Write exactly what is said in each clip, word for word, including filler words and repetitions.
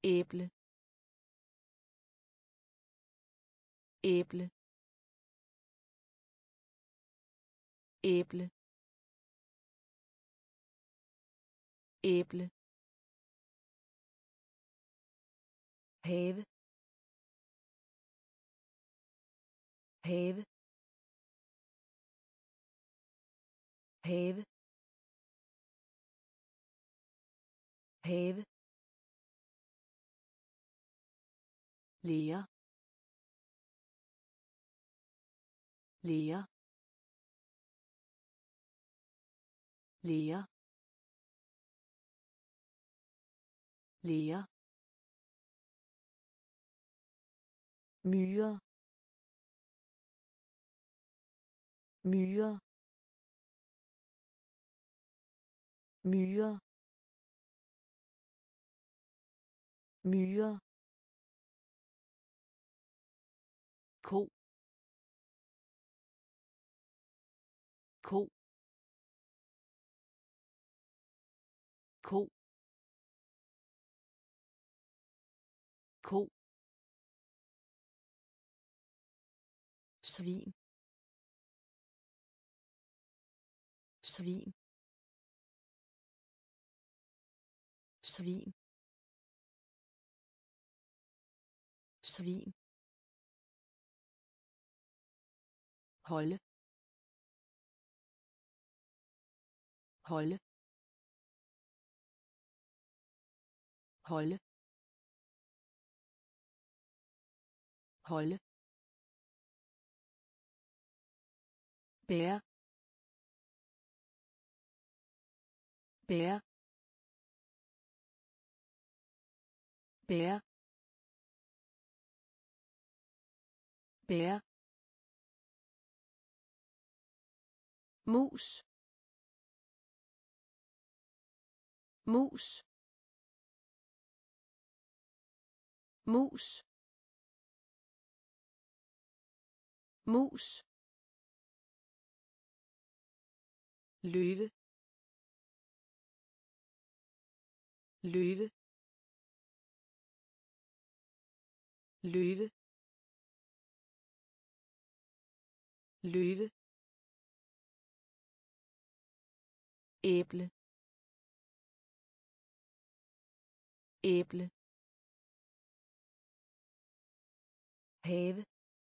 æble æble æble æble have have have have lære lære lære lære myre myre myre myre ko ko ko ko svin svin svin svin holde holde holde holde bære bære bære bære mus mus mus mus løve løve løve løve æble æble have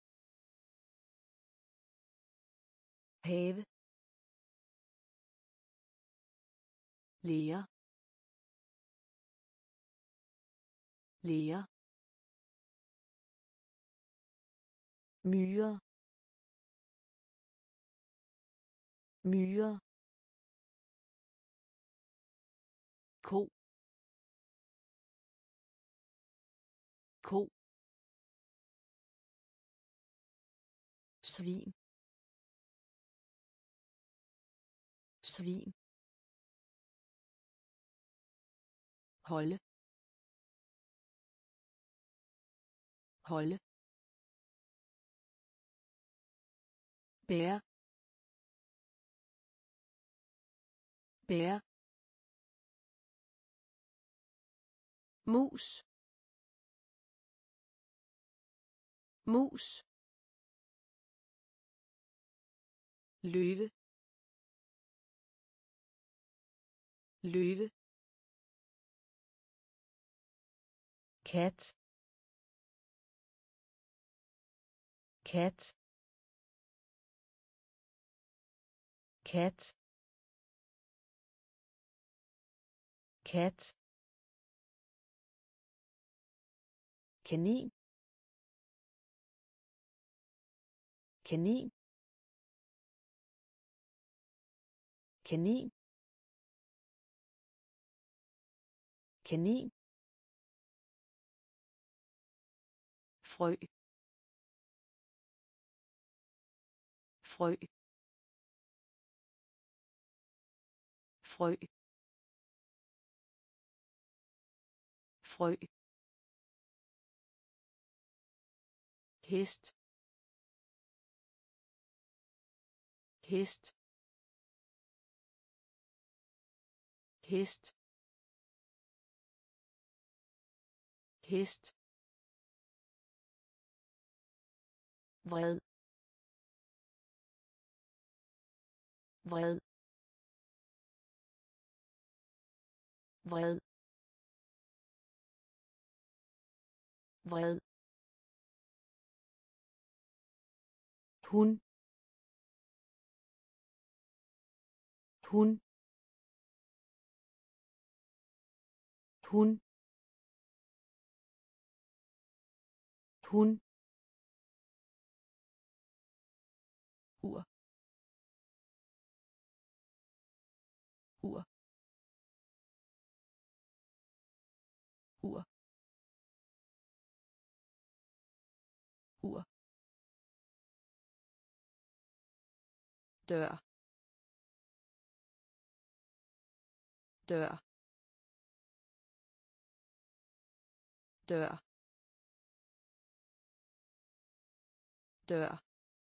have lære lære myre myre ko ko svin svin holde holde bære bære mus mus løve løve kat kat kat kat kanin kanin kanin kanin frø frø frø frø hest hest hest hest, vred, vred, vred, vred, hun, hun, hun, hun, ur, ur, ur, ur, dør, dør, dør, dør,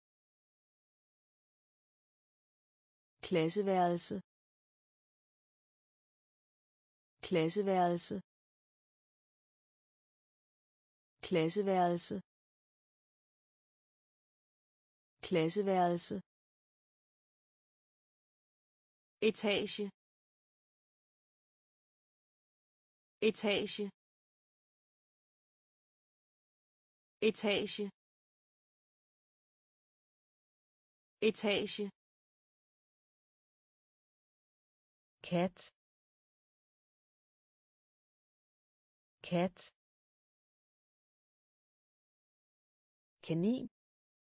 klasseværelse, klasseværelse, klasseværelse, klasseværelse, etage, etage, etage, etage, kat, kat, kanin,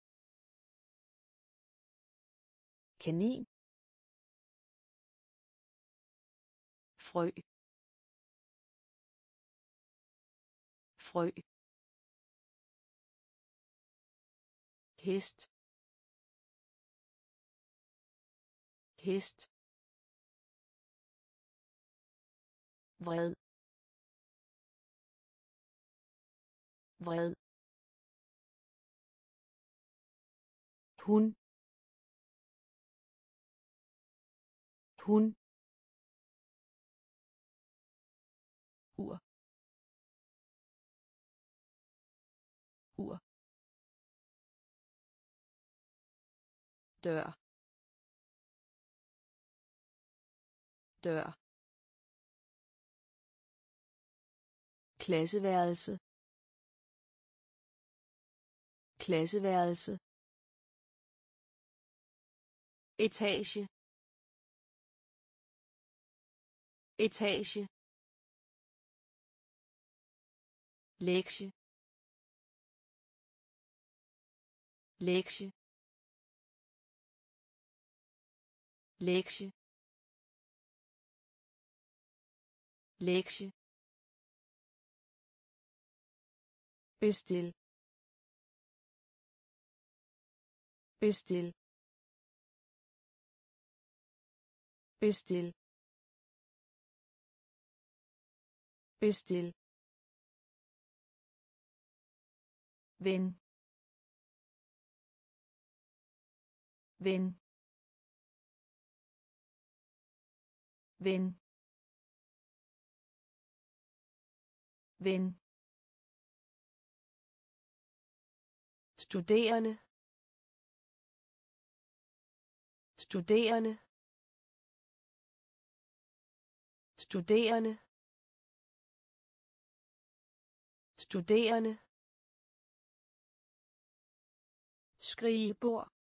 kanin, frø, frø, hest, hest, vred, vred, hun, hun, ur, ur, dør, dør, klasseværelse, klasseværelse, etage, etage, lektie, lektie, lektie, lektie, bestil, bestil, bestil, bestil, ven, ven, ven, ven, studerende, studerende, studerende, studerende, skrigebord,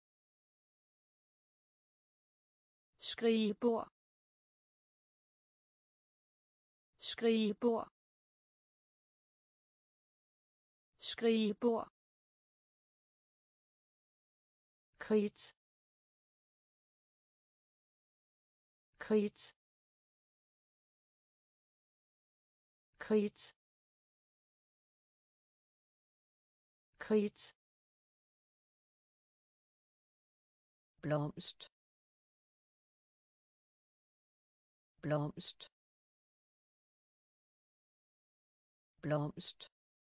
skrigebord, skrigebord, skrigebord, kridt, kridt, kridt, kridt, blomst, blomst, blomst,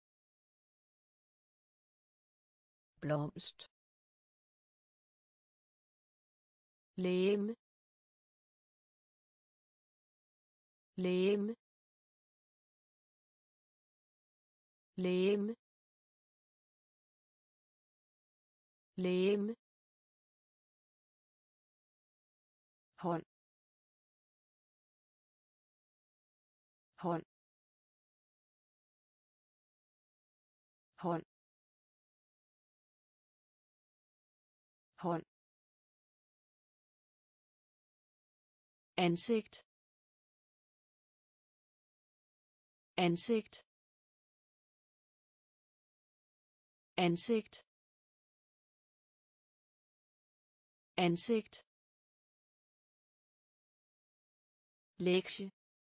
blomst, legeme, legeme, legeme, legeme, hånd, hånd, hånd, hånd, ansigt, ansigt, ansigt, ansigt, lektie,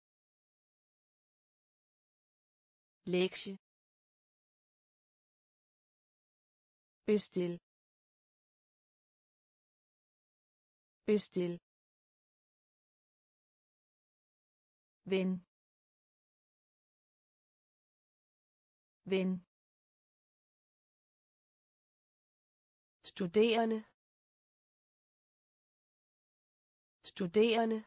lektie, bestil, bestil, ven, ven, studerende, studerende,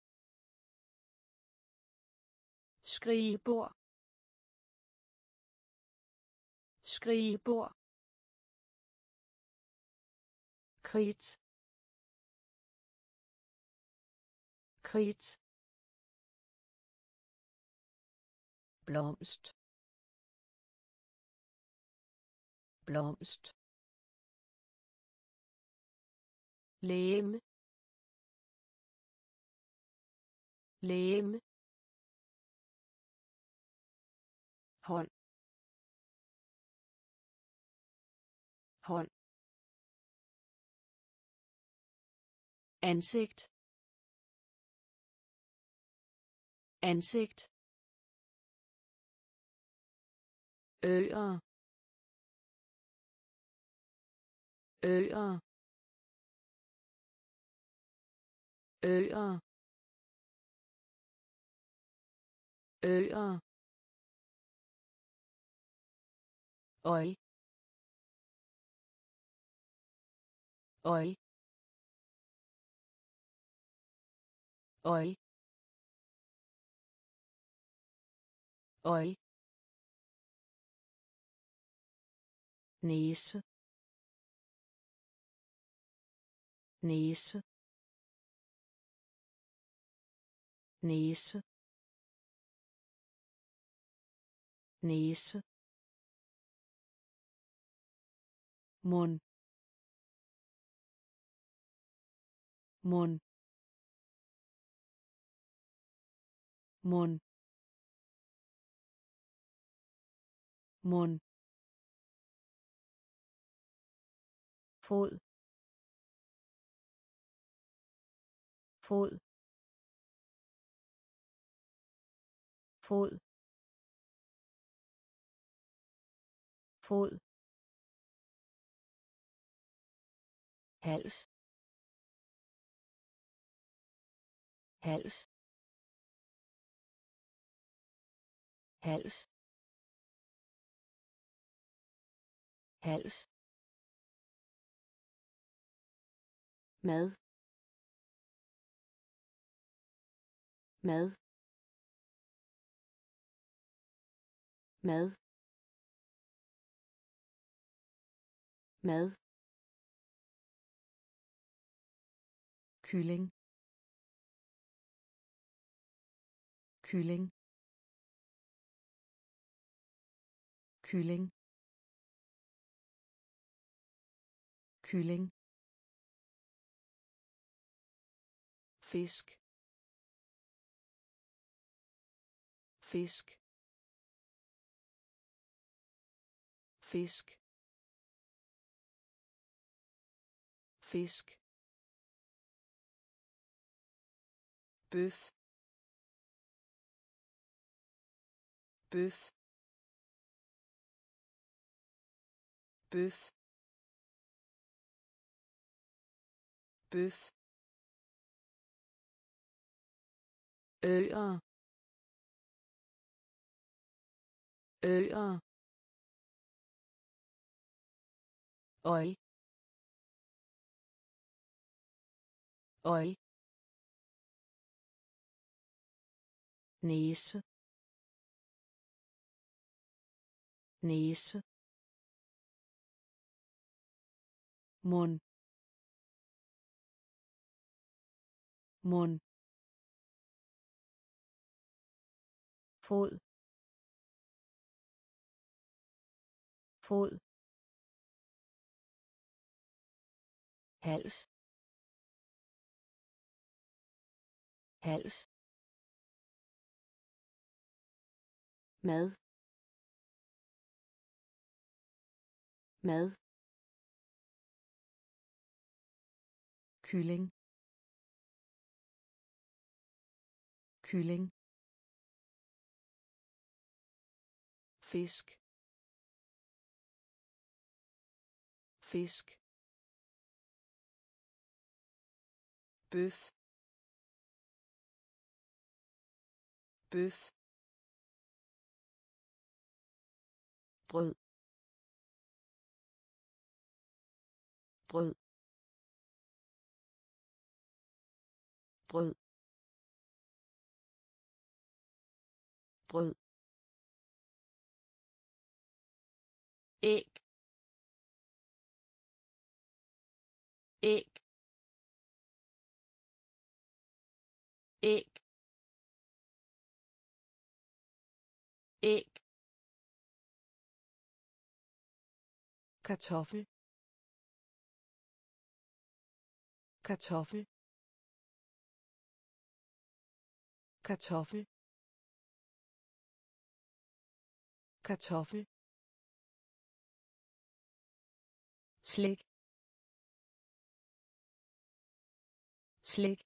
skrivebord, skrivebord, kridt, kridt, blomst, blomst, legeme, legeme, hånd, hånd, ansigt, ansigt, øer, øer, øer, øer, øj, øj, øj, øj, næse, næse, næse, næse, mund, mund, mund, mund, fod, fod, fod, fod, hals, hals, hals, hals, mad, mad, mad, mad, kylling, kylling, kylling, kylling, fisk, fisk, fisk, fisk, bøf, bøf, bøf, bøf, øer, øer, øj, øj, næse, næse, mund, mund, fod, fod, hals, hals, mad, mad, kylling, kylling, fisk, fisk, bøf, bøf, brød, brød, brød, brød, æg, æg, æg, æg, kartoffel, kartoffel, kartoffel, kartoffel, slik, slik,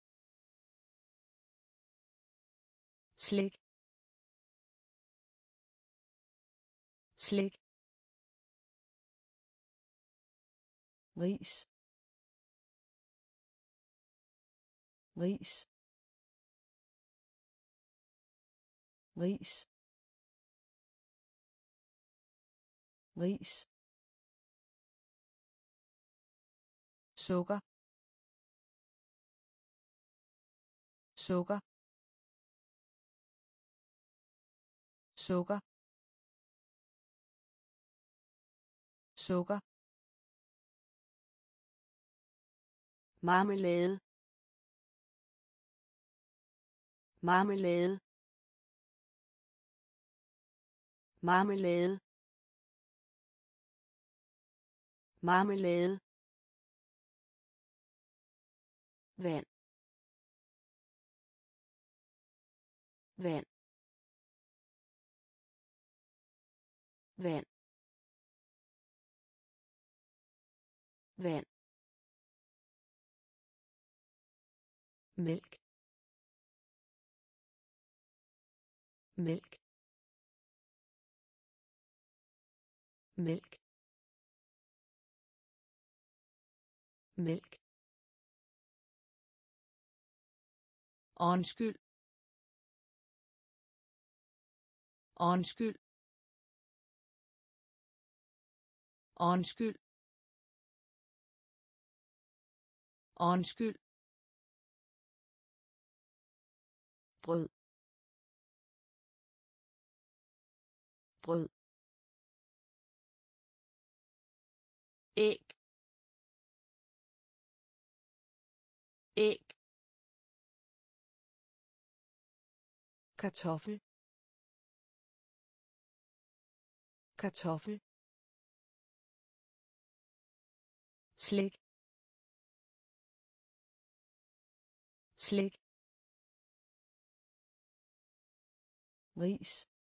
slik, slik, ris, ris, ris, ris, sukker, sukker, sukker, sukker, marmelade, marmelade, marmelade, marmelade, vand, vand, vand, vand, mælk, mælk, mælk, mælk, undskyld, undskyld, undskyld, undskyld, brød, brød, æg, æg, kartoffel, kartoffel, slik, slik, ris,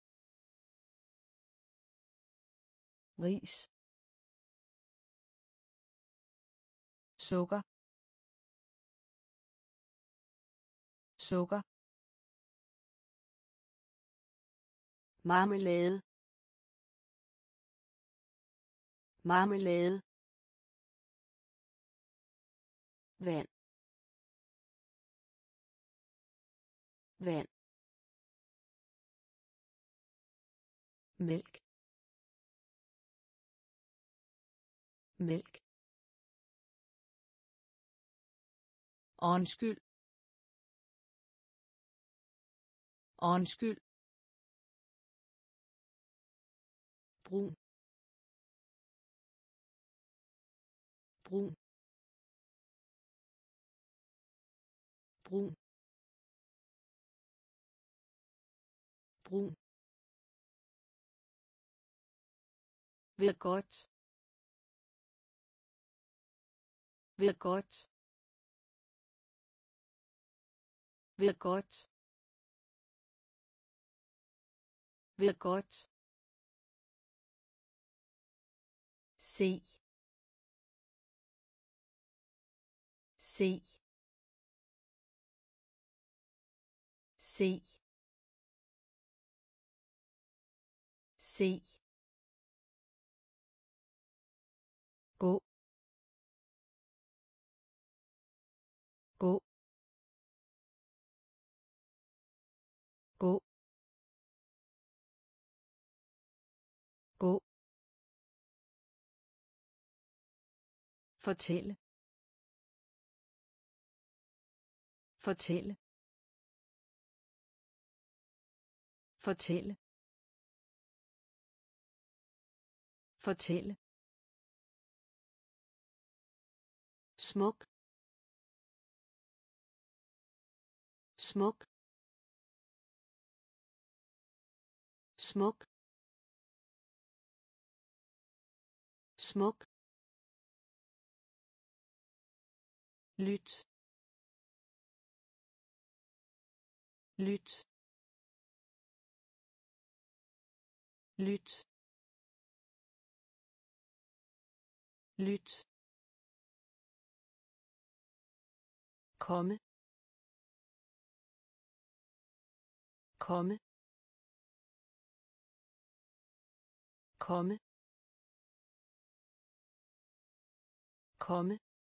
ris, sukker, sukker, marmelade, marmelade, vand, vand, mælk, mælk, undskyld, undskyld, brun brun brun brun ved godt ved godt ved godt ved godt se se se se gå gå gå gå fortælle fortælle fortælle fortælle smuk smuk smuk smuk lyt lyt lyt lyt komme komme komme komme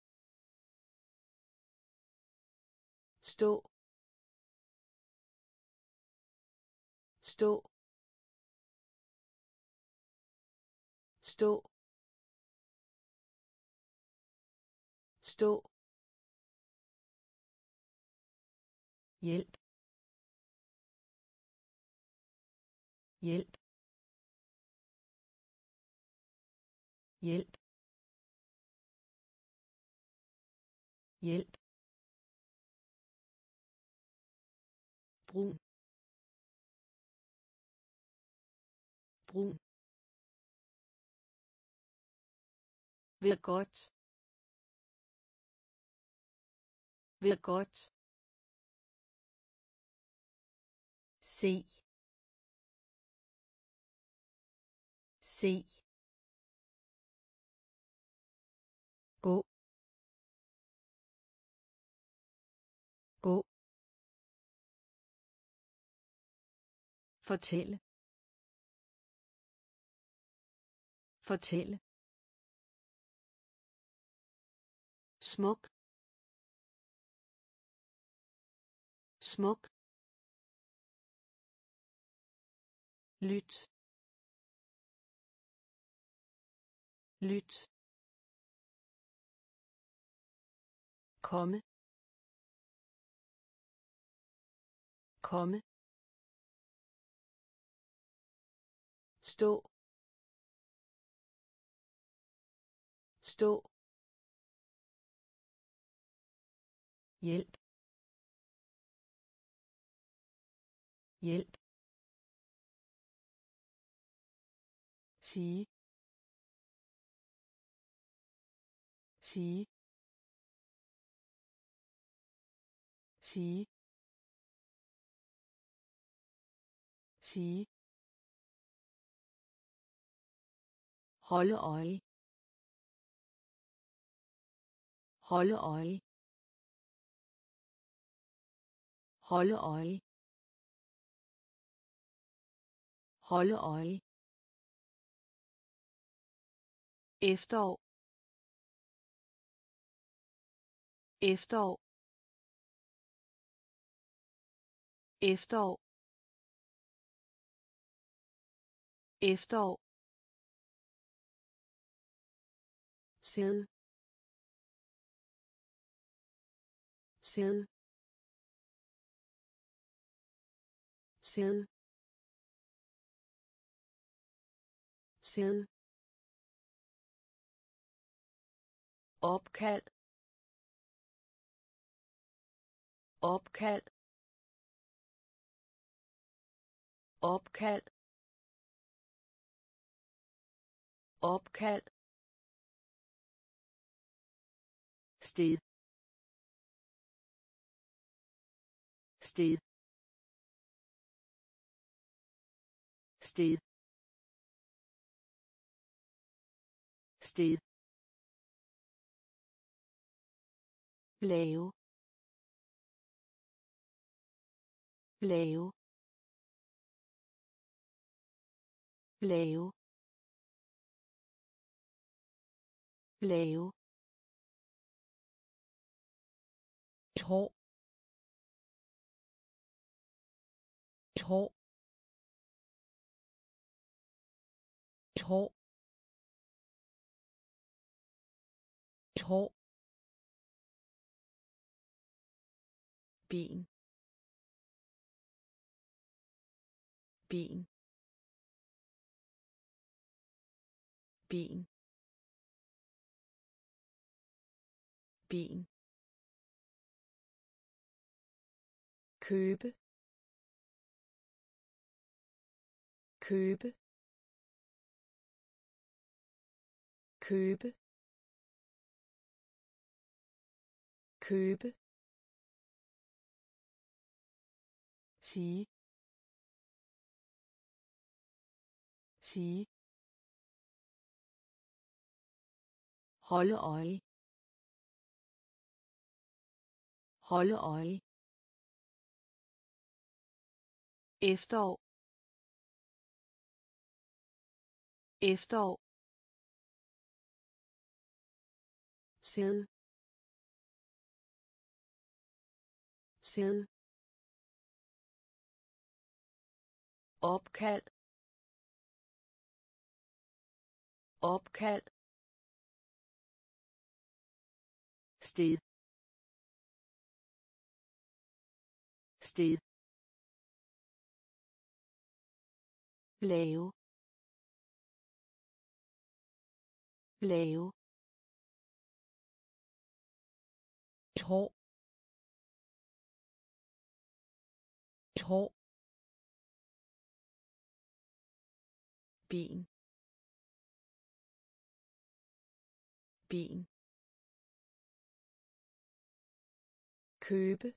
stå stå stå stå hjælp hjælp hjælp hjælp brun brun ved godt ved godt se se gå gå fortælle fortælle smuk smuk lyt lyt komme komme stå stå hjælp hjælp sige sige sige sige holde øje holde øje holde øje holde øje efterår efterår efterår efterår sæd sæd sæd sæd, opkald, opkald, opkald, opkald, sted, sted, sted, sted, lave, lave, lave, lave, et hår, et hår, et hår, et hår, ben, ben, ben, ben, købe, købe, købe, købe, sige, sige, holde øje, holde øje, efterår, efterår, sæd, sæd, opkald, opkald, sted, sted, lave, lave, et hår, et hår, ben, ben, købe,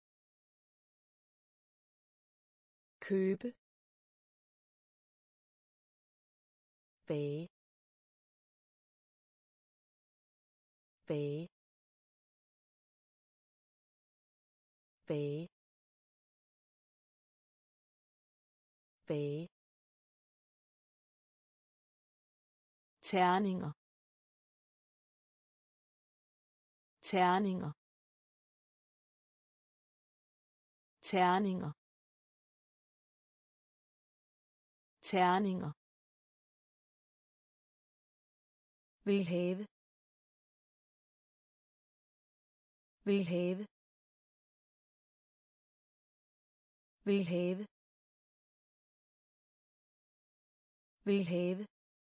købe, bage, bage, bage, bage, terninger, terninger, terninger, terninger, vil have, vil have, vil have, vil have,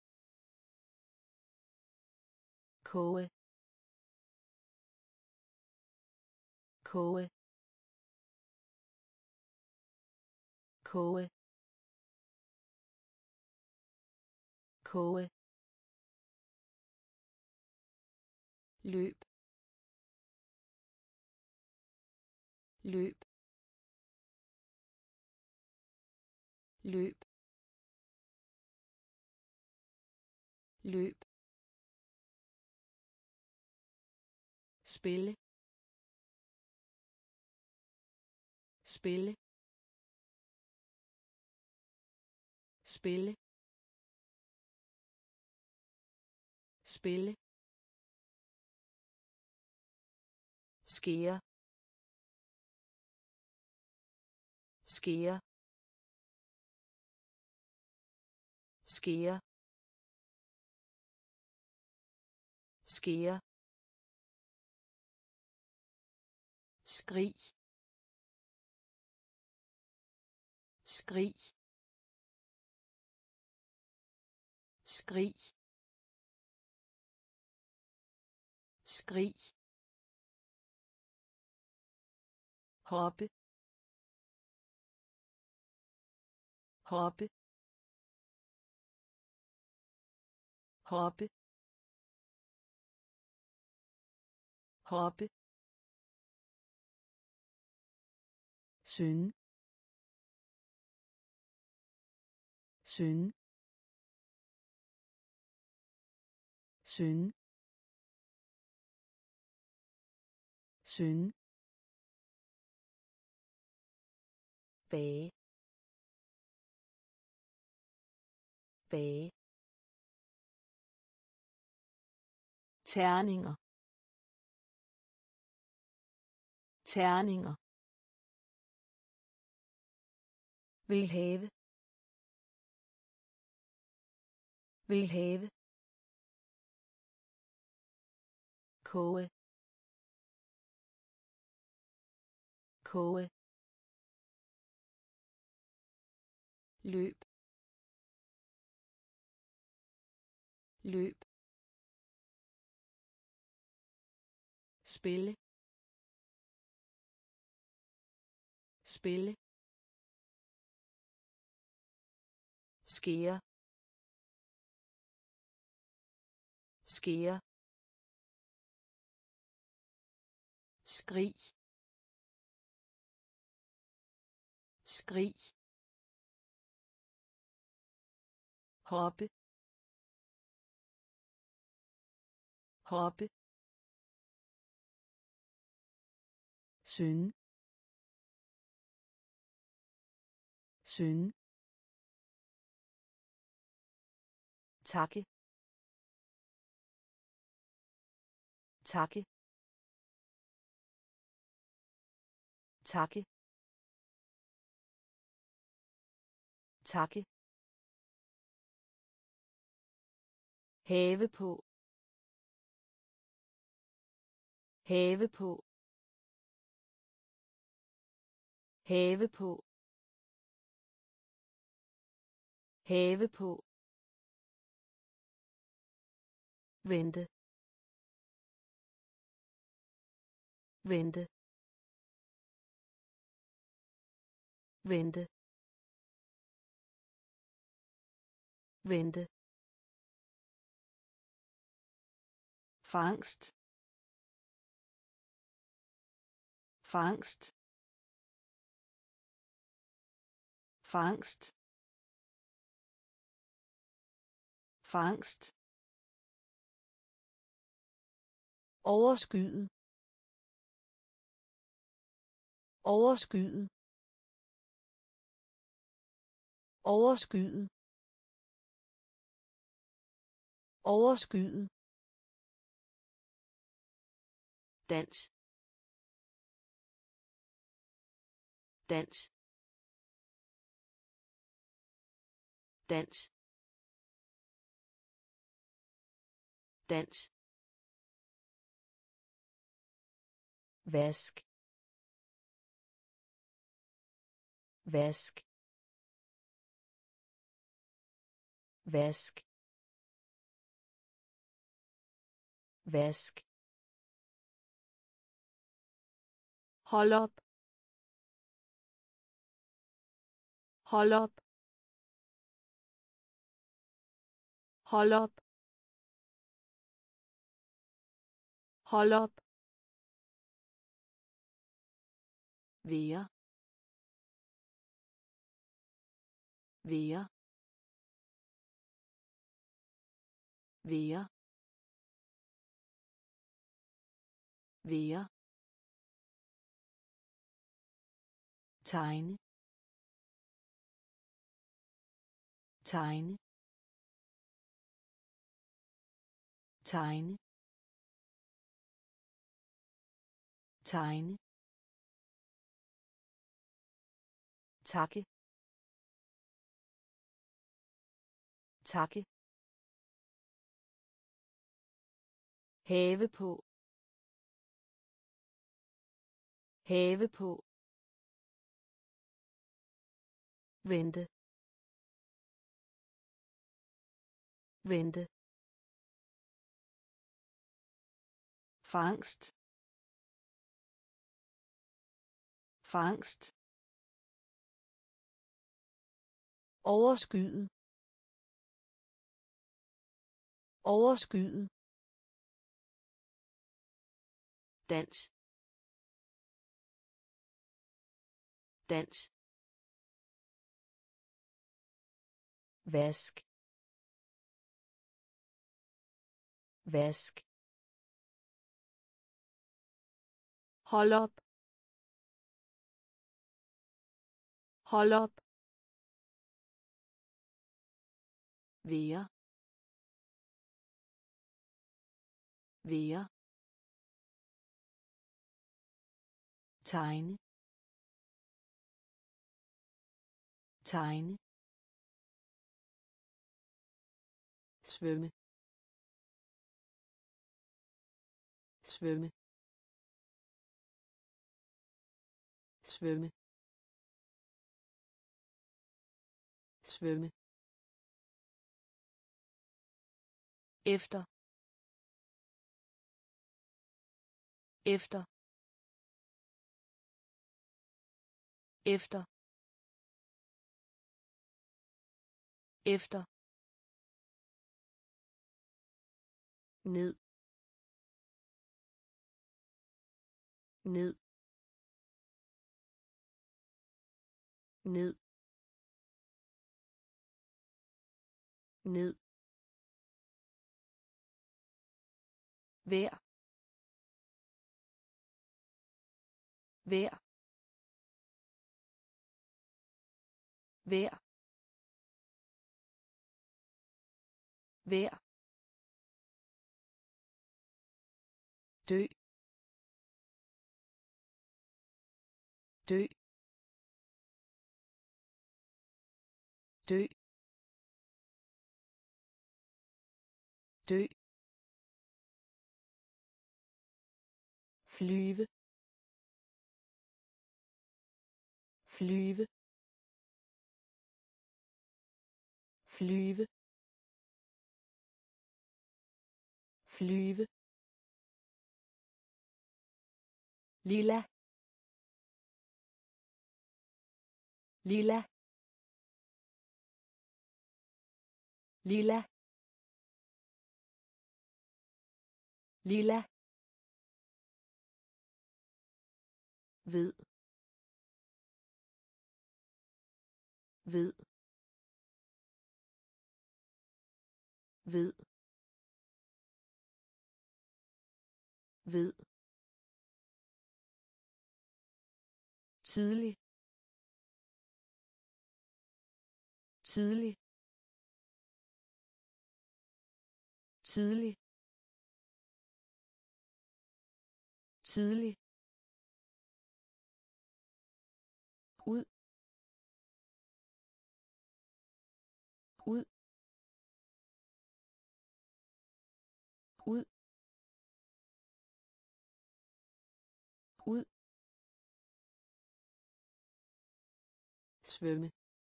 koge, koge, koge, koge, løb, løb, løb, løb, spille, spille, spille, spille, skære, skære, skære, skære, skrig, skrig, skrig, skrig, hoppe, hoppe, hoppe, hoppe, synge, synge, synge, synge, bage, bage, terninger, terninger, vil have, vil have, koge, koge, løb, løb, spille, spille, skære, skære, skrig, skrig, hoppe, hoppe, synge, synge, takke, takke, takke, takke, have på, have på, have på, have på, vente, vente, vente, vente, fangst, fangst, fangst, fangst, overskyde, overskyde, overskyde, overskyde, dans, dans, dans, dans, vask, vask, vask, vask, hold op, hold op, hold op, hold op, være, være, være, være, tegne, tegne, tegne, tegne, takke, takke, have på, have på, vente, vente, fangst, fangst, overskyet, overskyet, dans, dans, vask, vask, hold op, hold op, være, være, tegne, tegne, svømme, svømme, svømme, svømme, efter, efter, efter, efter, ned, ned, ned, ned, vær, vær, vær, vær, dø, dø, dø, dø, flyve, flyve, flyve, flyve, lilla, lilla, lilla, lilla, ved, ved, ved, ved, tidlig, tidlig, tidlig, tidlig, ud, ud, ud, ud, svømme,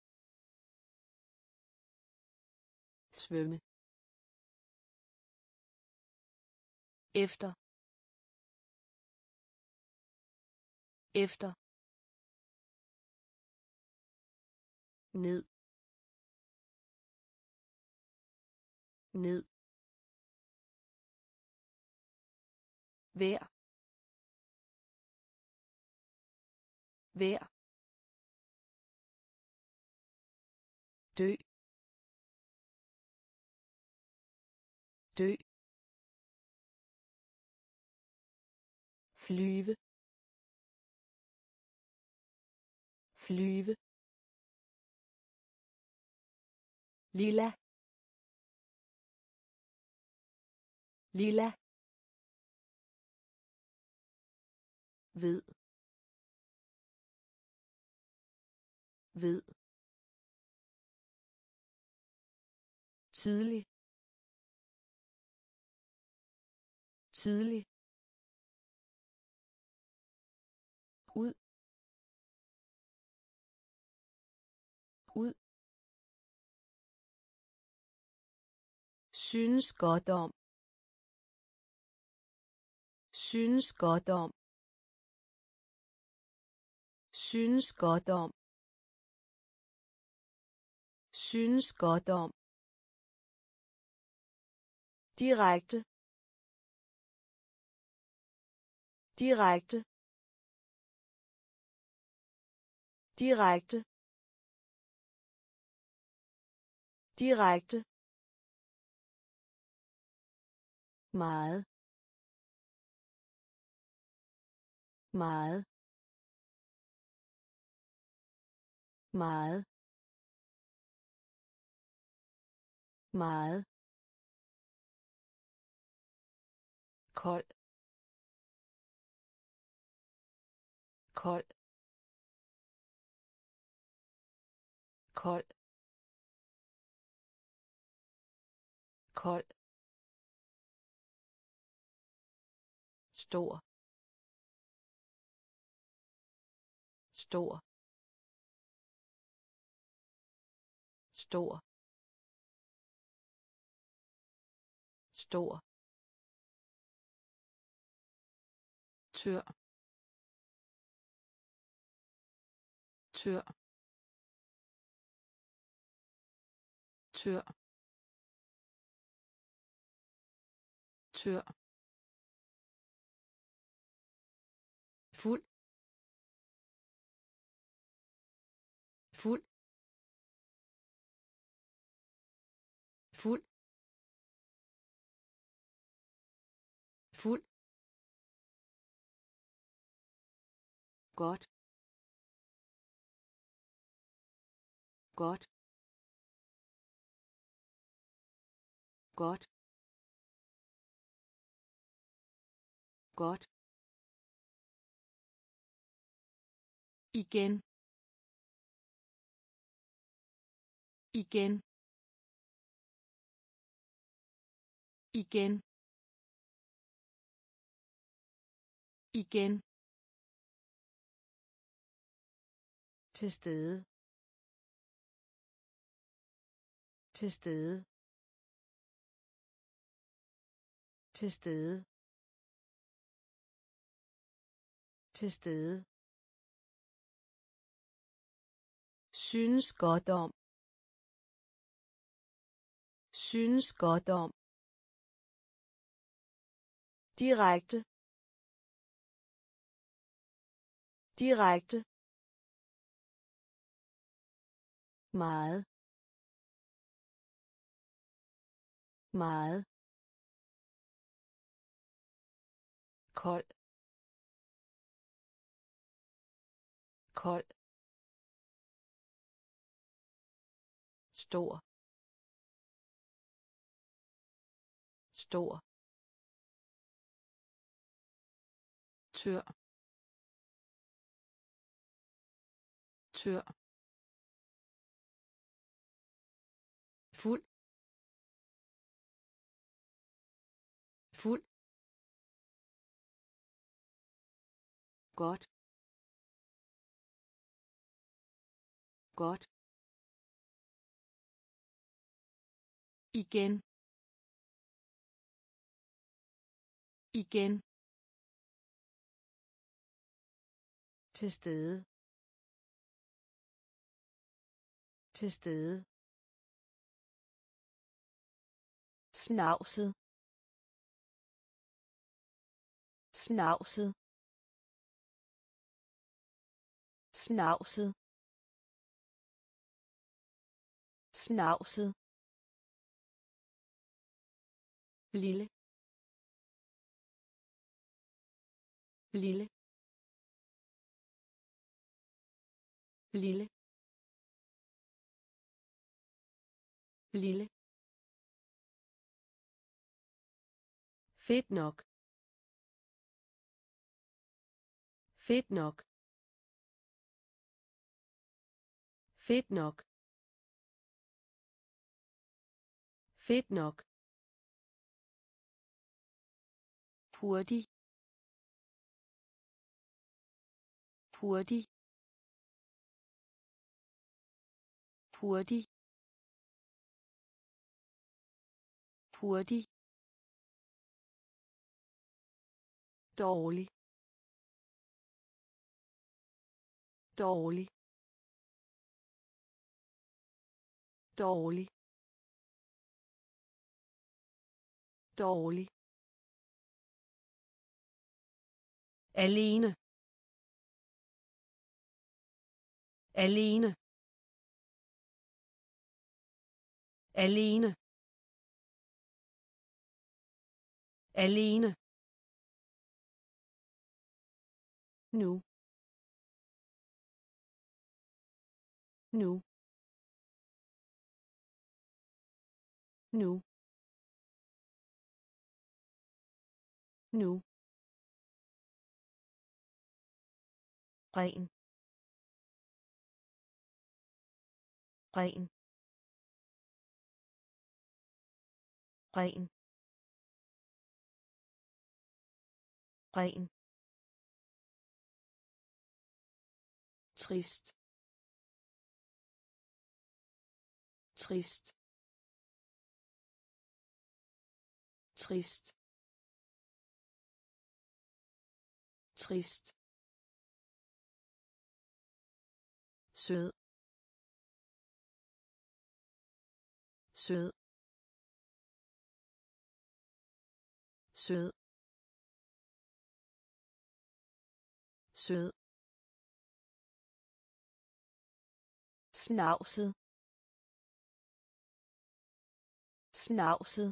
svømme, efter, efter, ned, ned, vær, vær, dø, dø, flyve, flyve, lilla, lilla, ved, ved, tidlig, tidlig, ud, ud, synes godt om, synes godt om, synes godt om, synes godt om, direkte, direkte, direkte, direkte, meget, meget, meget, meget, kold, kold, kold, kold, stor, stor, stor, stor, tør, tør, tør, tør, fuld, fuld, fuld, fuld, godt, godt, godt, godt, igen, igen, igen, igen, til stede, til stede, til stede, til stede, synes godt om, synes godt om, direkte, direkte, meget, meget, kold, kold, stor, stor, tør, tør, fuld, fuld, godt, godt, igen, igen, til stede, til stede, snavset, snavset, snavset, snavset, lille, lille, lille, lille, fedt nok, fedt nok, fedt nok, fedt nok, hurtig, hurtig, hurtig, hurtig, dårlig, dårlig, dårlig, dårlig, alene, alene, alene, alene, nu, nu, nu, nu, ren, ren, ren, ren, trist, trist, trist, trist, sød, sød, sød, sød, snavset, snavset,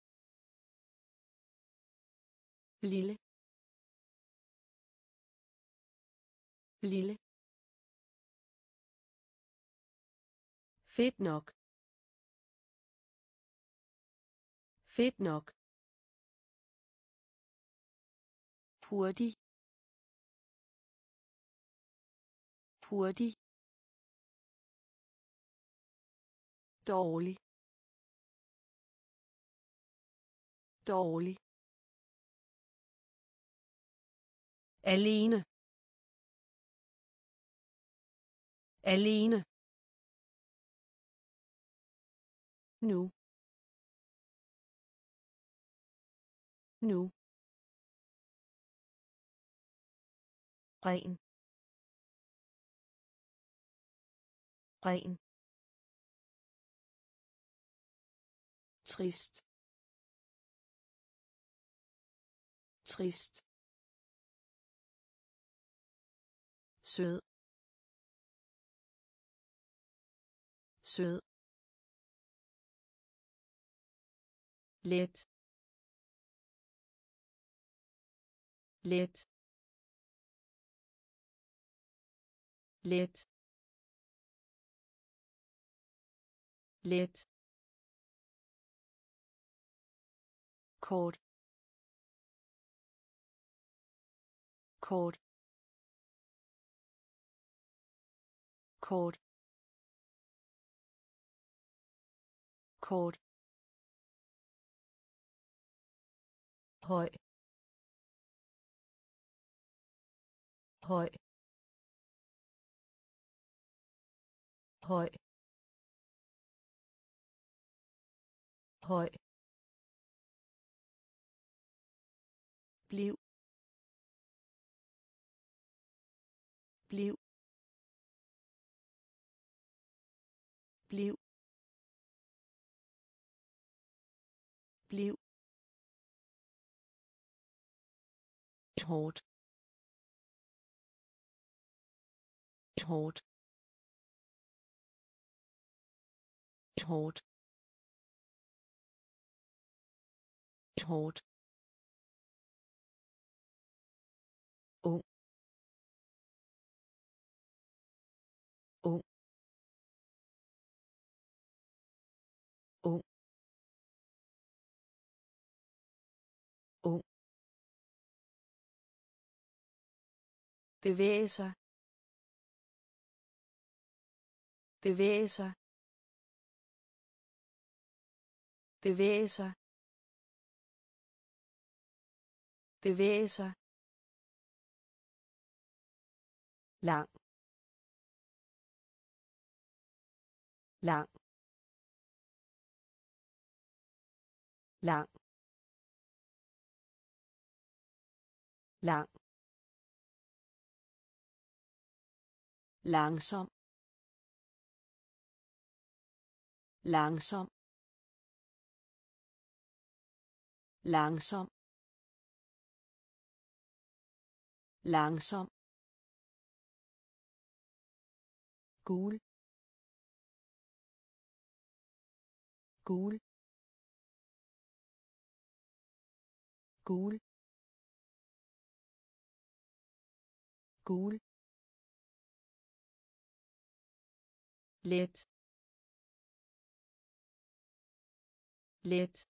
lille, lille, fedt nok, fedt nok, hurtig, hurtig, dårlig, dårlig, alene, alene, nu, nu, ren, ren, trist, trist, sød, sød, let, let, let, let, kort, kort, kort, kort, høj, høj, høj, høj, bliv, bliv, bliv, bliv, hårdt, hårdt, hårdt, hårdt, ung, ung, ung, ung, bevæge sig, bevæge sig, bevæge sig, bevæge sig, lang, lang, lang, lang, langsom, langsom, langsom, langsom, gul, gul, gul, gul, let, let,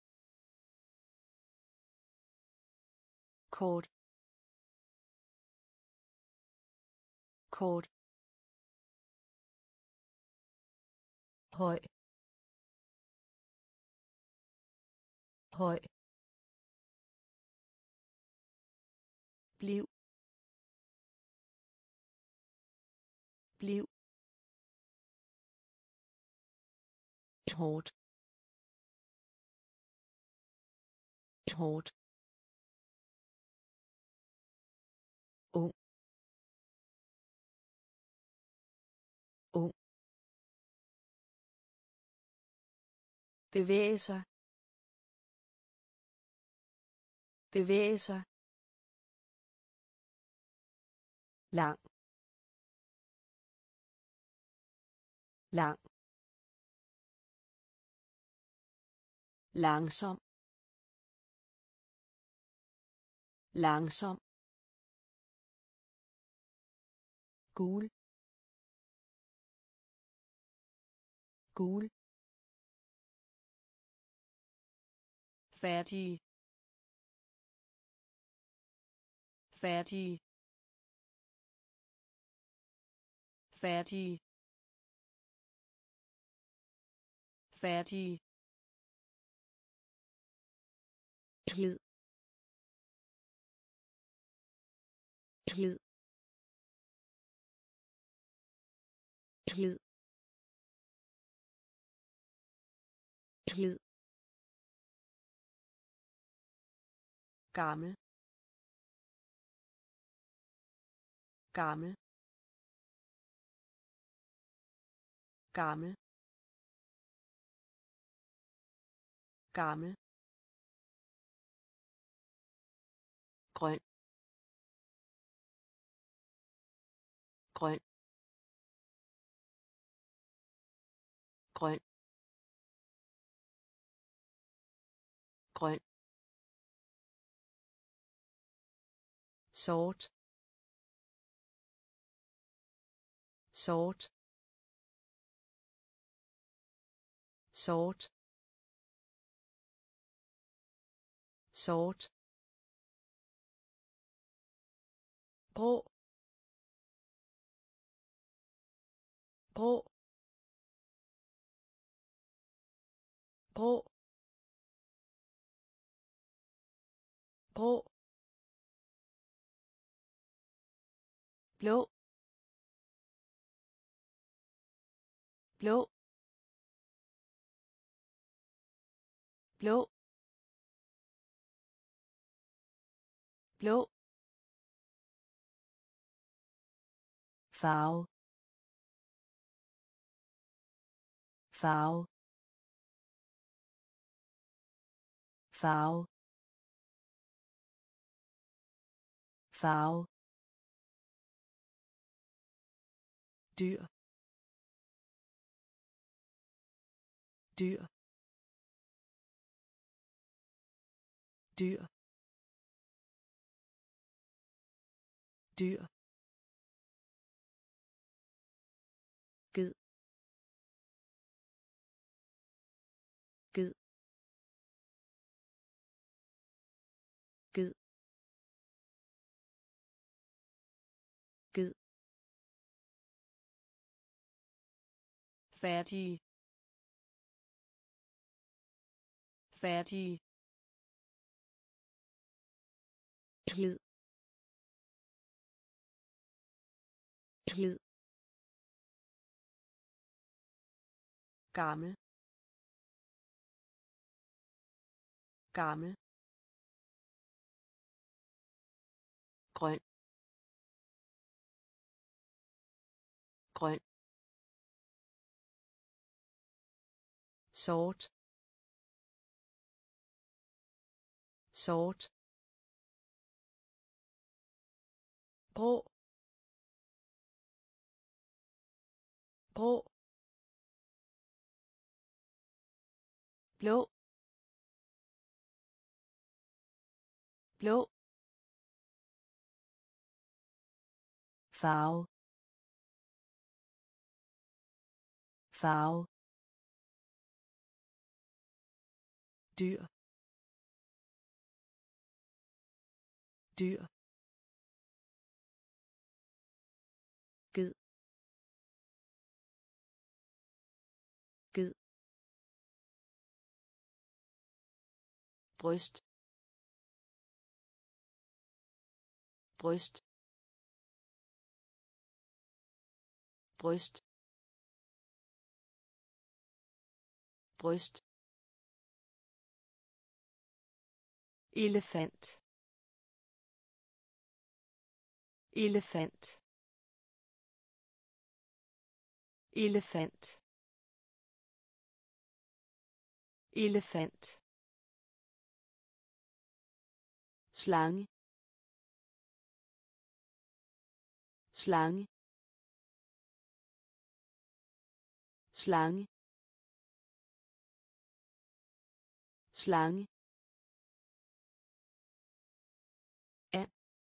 kort, kort, høj, høj, bliv, bliv, hårdt, hårdt, ung, ung, bevæge sig, bevæge sig, lang, lang, langsom, langsom, gul, gul, færdig, færdig, færdig, færdig, glid, glid, glid, glid, gammel, gammel, gammel, gammel, grøn, grøn, grøn, grøn, sort, sort, sort, sort, grå, grå, grå, grå, blå, blå, blå, blå, farve, farve, farve, farve, dyr, dyr, dyr, dyr, ged, ged, ged, ged, færdig, færdig, glid, glid, gammel, gammel, grøn, grøn, sort, sort, grå, grå, blå, blå, farve, farve, dyr, dyr, ged, ged, bryst, bryst, bryst, bryst, elefant, elefant, elefant, elefant, slange, slange, slange, slange, af,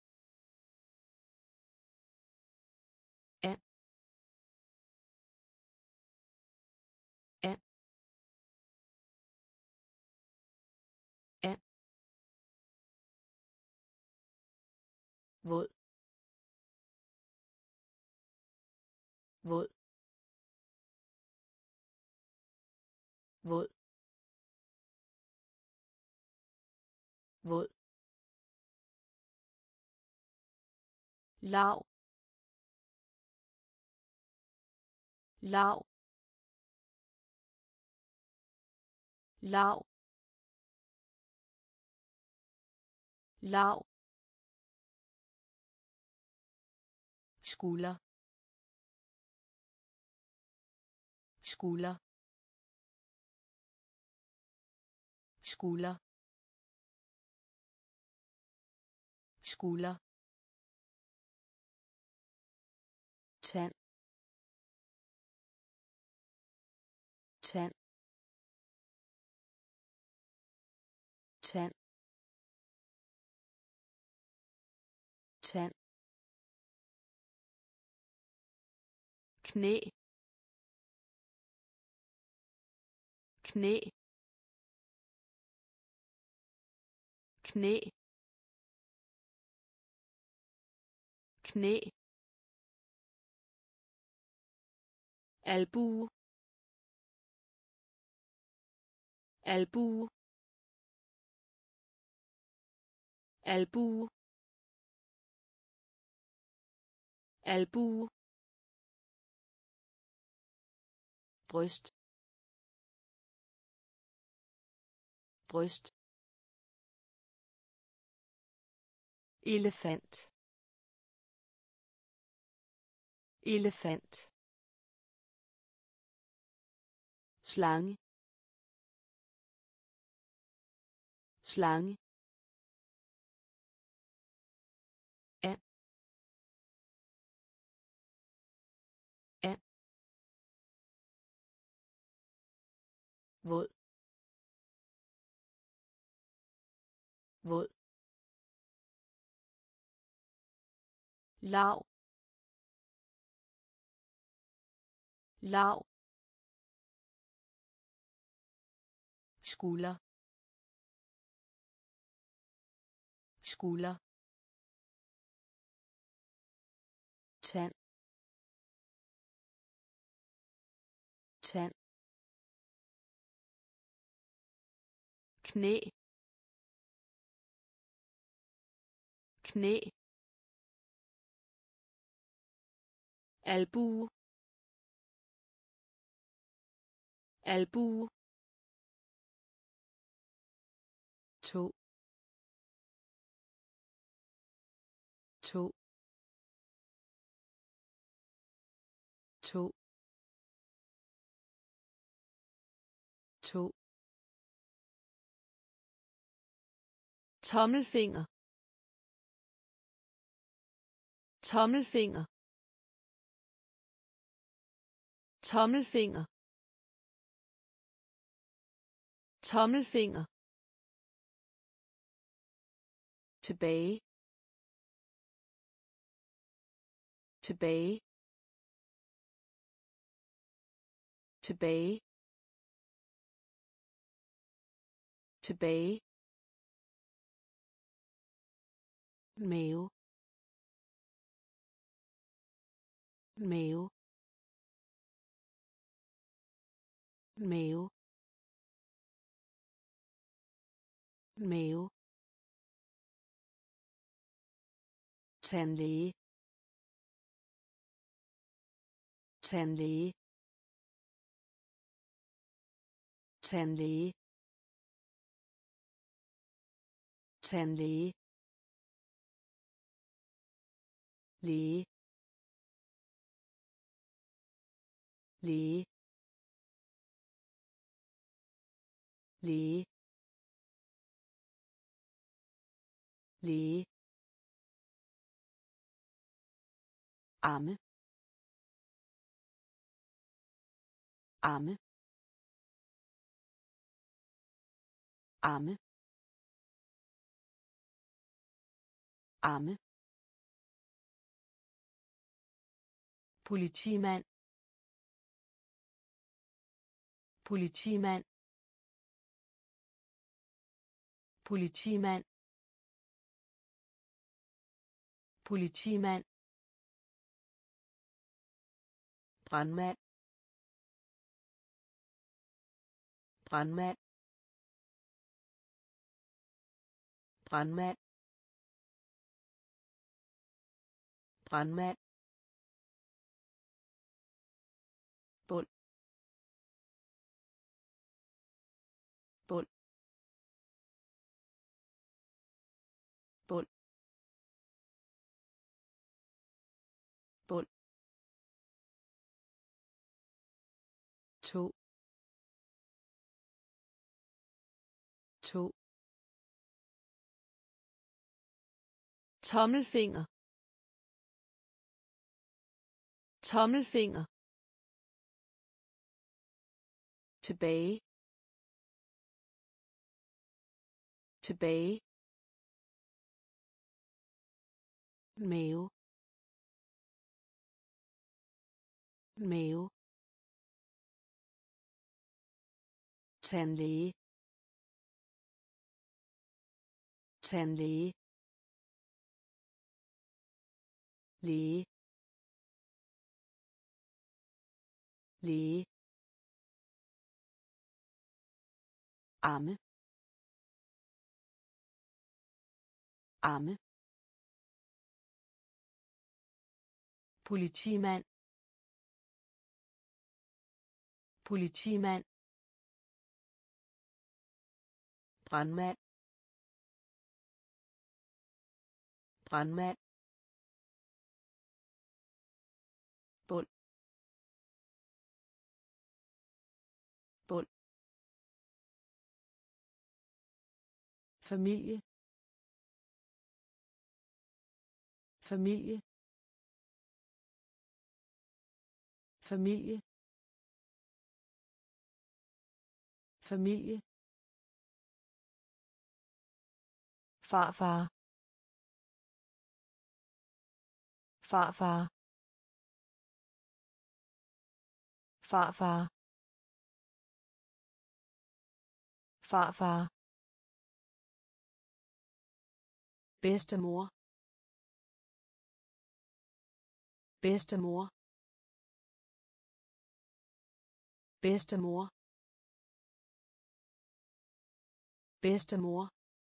af, af, af, våd, våd, våd, våd, lav, lav, lav, lav, skulder, skulder, skulder, skulder, tand, tand, tand, tand, knæ, knæ, knæ, knæ, albue, albue, albue, albue, bryst, bryst, elefant, elefant, slange, slange, af, af, våd, våd, lav, lav, skulder, skulder, tand, tand, knæ, knæ, albue, albue, to to to to tommelfinger tommelfinger tommelfinger tommelfinger tilbage tilbage tilbage tilbage mave mave mave mave tandlæge tandlæge tandlæge tandlæge læge læge læge læge arme arme arme arme politimand politimand politimand politimand brandmand brandmand brandmand brandmand bund bund bund bund to to tommelfinger tommelfinger tilbage tilbage mave mave tandlæge tandlæge læge læge arme arme politimand politimand brandmand brandmand bund bund familie familie familie familie farfar farfar farfar farfar bedstemor bedstemor bedstemor bedstemor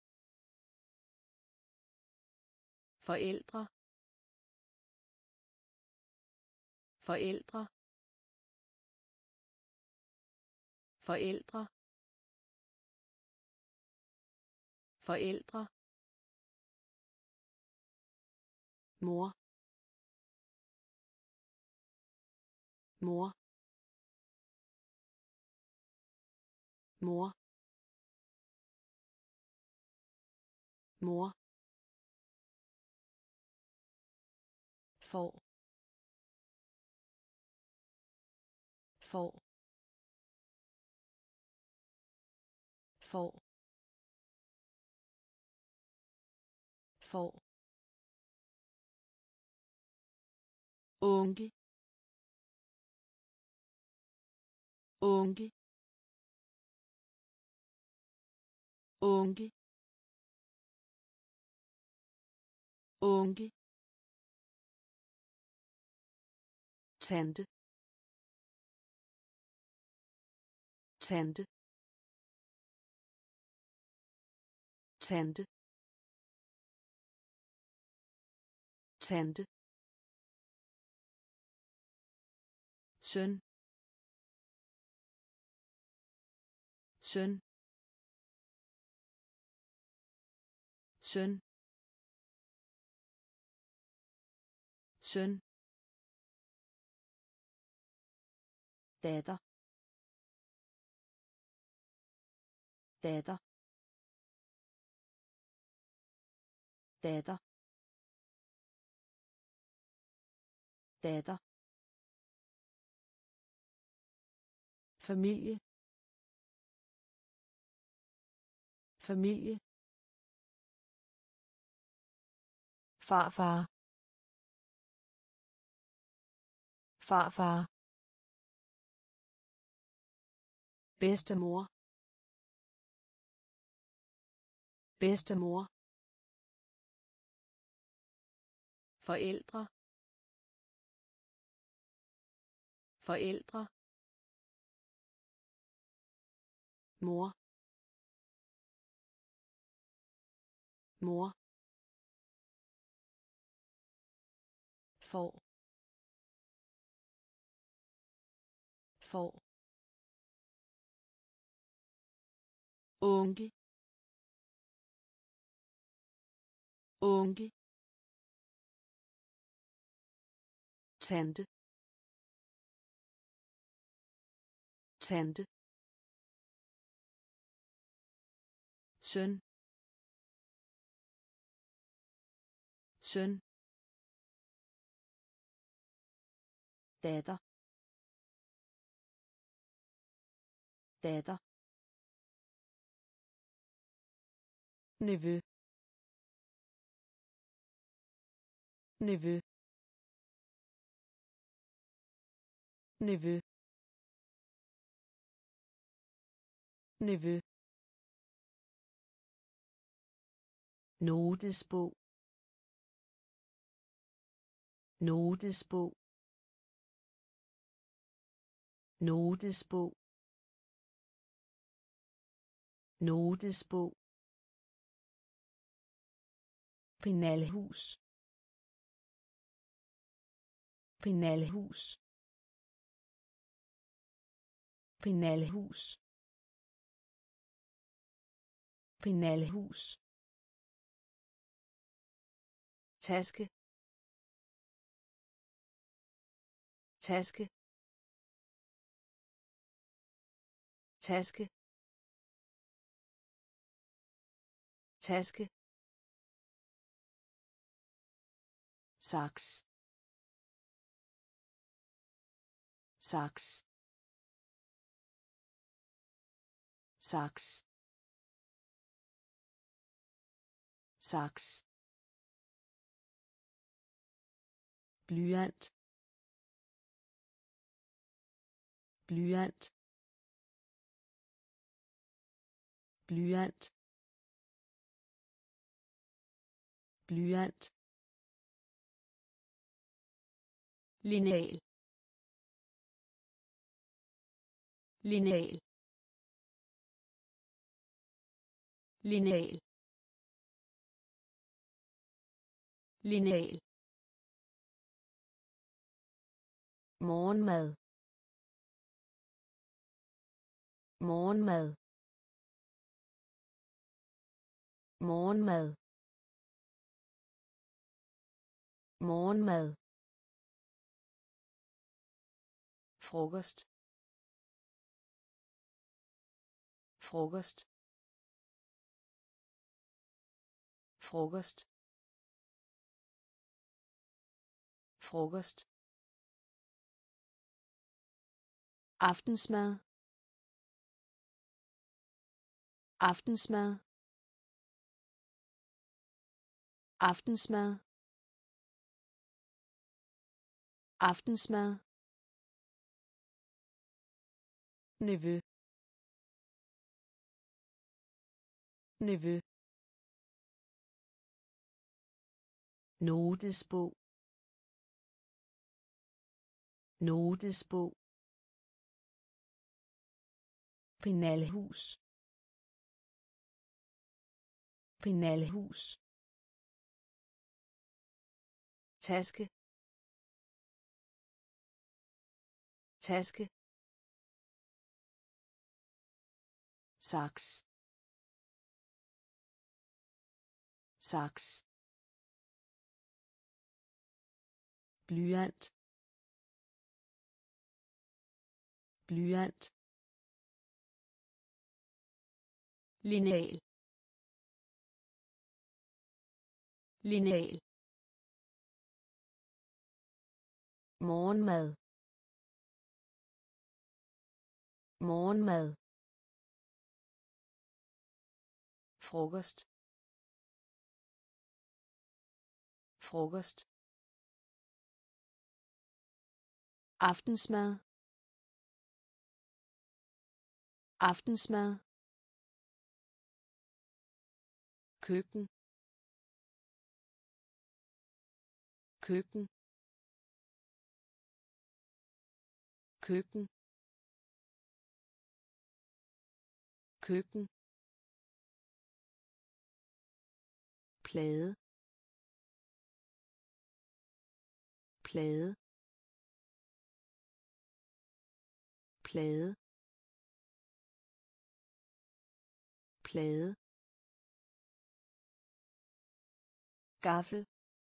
forældre forældre forældre forældre, mor, mor, mor, mor, for, for, for, for, unge, unge, unge, unge, tante, tante, tante, tante, søn, søn, søn, søn, datter, datter, datter, datter, familie, familie, farfar, farfar, bedstemor, bedstemor, forældre, forældre, mor, mor, for, for, unge, unge, tante, tante, søn, søn, datter, datter, nevø, nevø, nevø, nevø, notesbog, notesbog, notesbog, notesbog, penalhus, penalhus, penalhus, penalhus, taske, taske, taske, taske, saks, saks, saks, saks, blyant, blyant, blyant, blyant, lineal, lineal, lineal, lineal, morgenmad, morgenmad, morgenmad morgenmad frokost frokost frokost frokost aftensmad aftensmad aftensmad aftensmad nevø nevø notesbog notesbog penalhus penalhus taske taske saks saks blyant blyant lineal lineal morgenmad morgenmad frokost frokost aftensmad aftensmad køkken køkken køkken køkken plade plade plade plade gaffel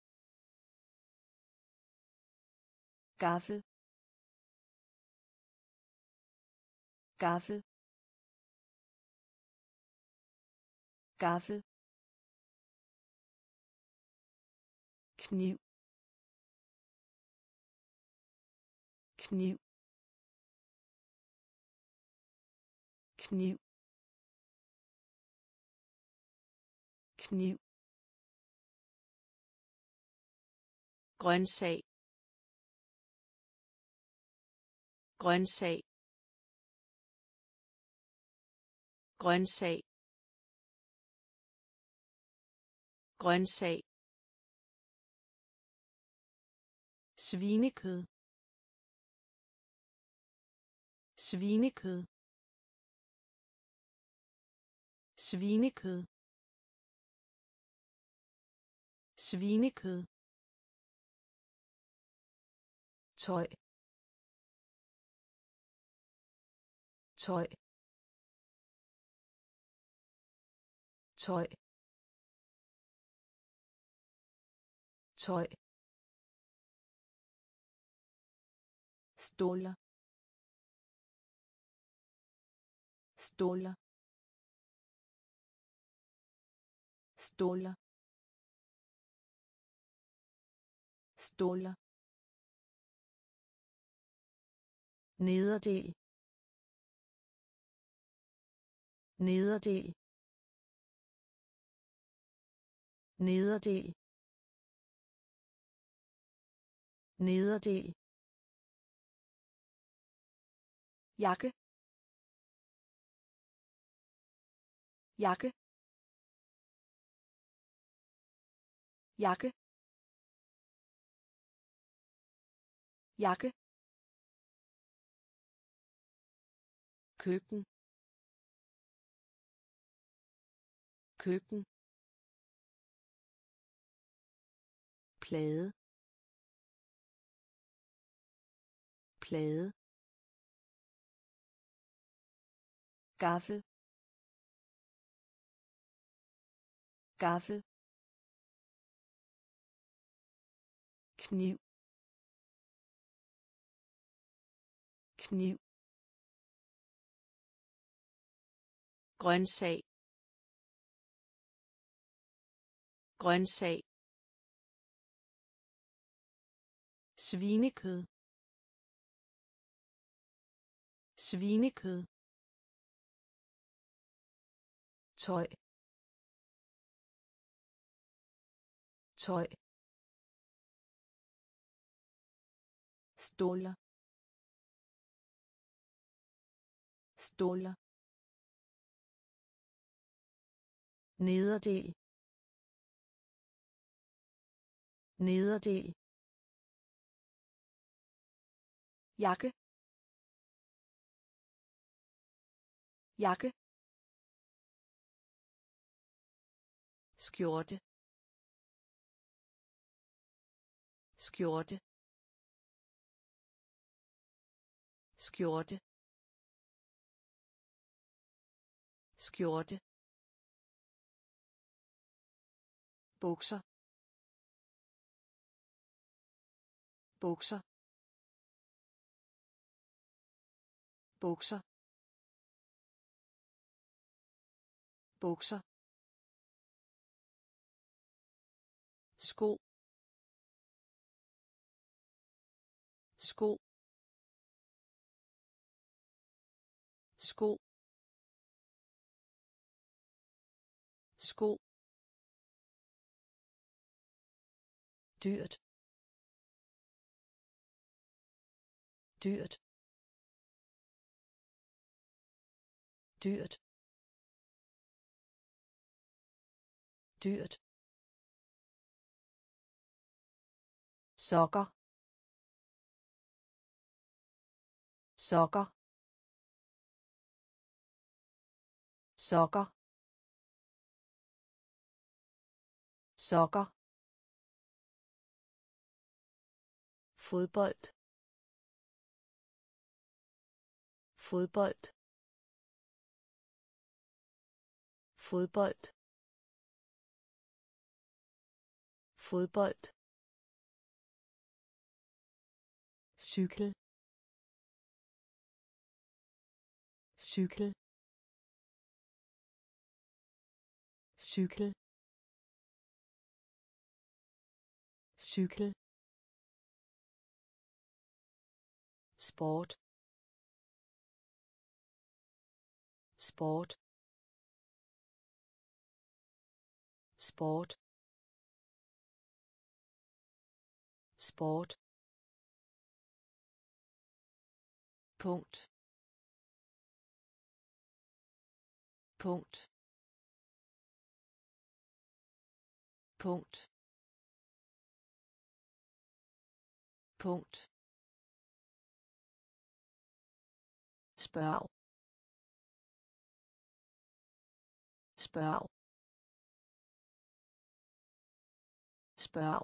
gaffel gaffel gaffel kniv kniv kniv kniv grøntsag grøntsag grøntsag grøntsag svinekød svinekød svinekød svinekød tøj tøj tøj tøj ståler ståler ståler ståler nederdel nederdel nederdel nederdel jakke jakke jakke jakke køkken køkken plade plade gaffel gaffel, kniv, kniv, grøntsag, grøntsag, svinekød, svinekød, tøj, tøj, ståler, ståler, nederdel, nederdel, jakke, jakke, skjorte, skjorte, skjorte, skjorte, bukser, bukser, bukser, bukser, sko, sko, sko, sko, dyrt, dyrt, dyrt, dyrt, sokker, sokker, sokker, sokker, fodbold, fodbold, fodbold, fodbold, cykel, cykel, cykel, cykel, sport, sport, sport, sport, punkt, punkt, punkt, punkt, spørg, spørg, spørg,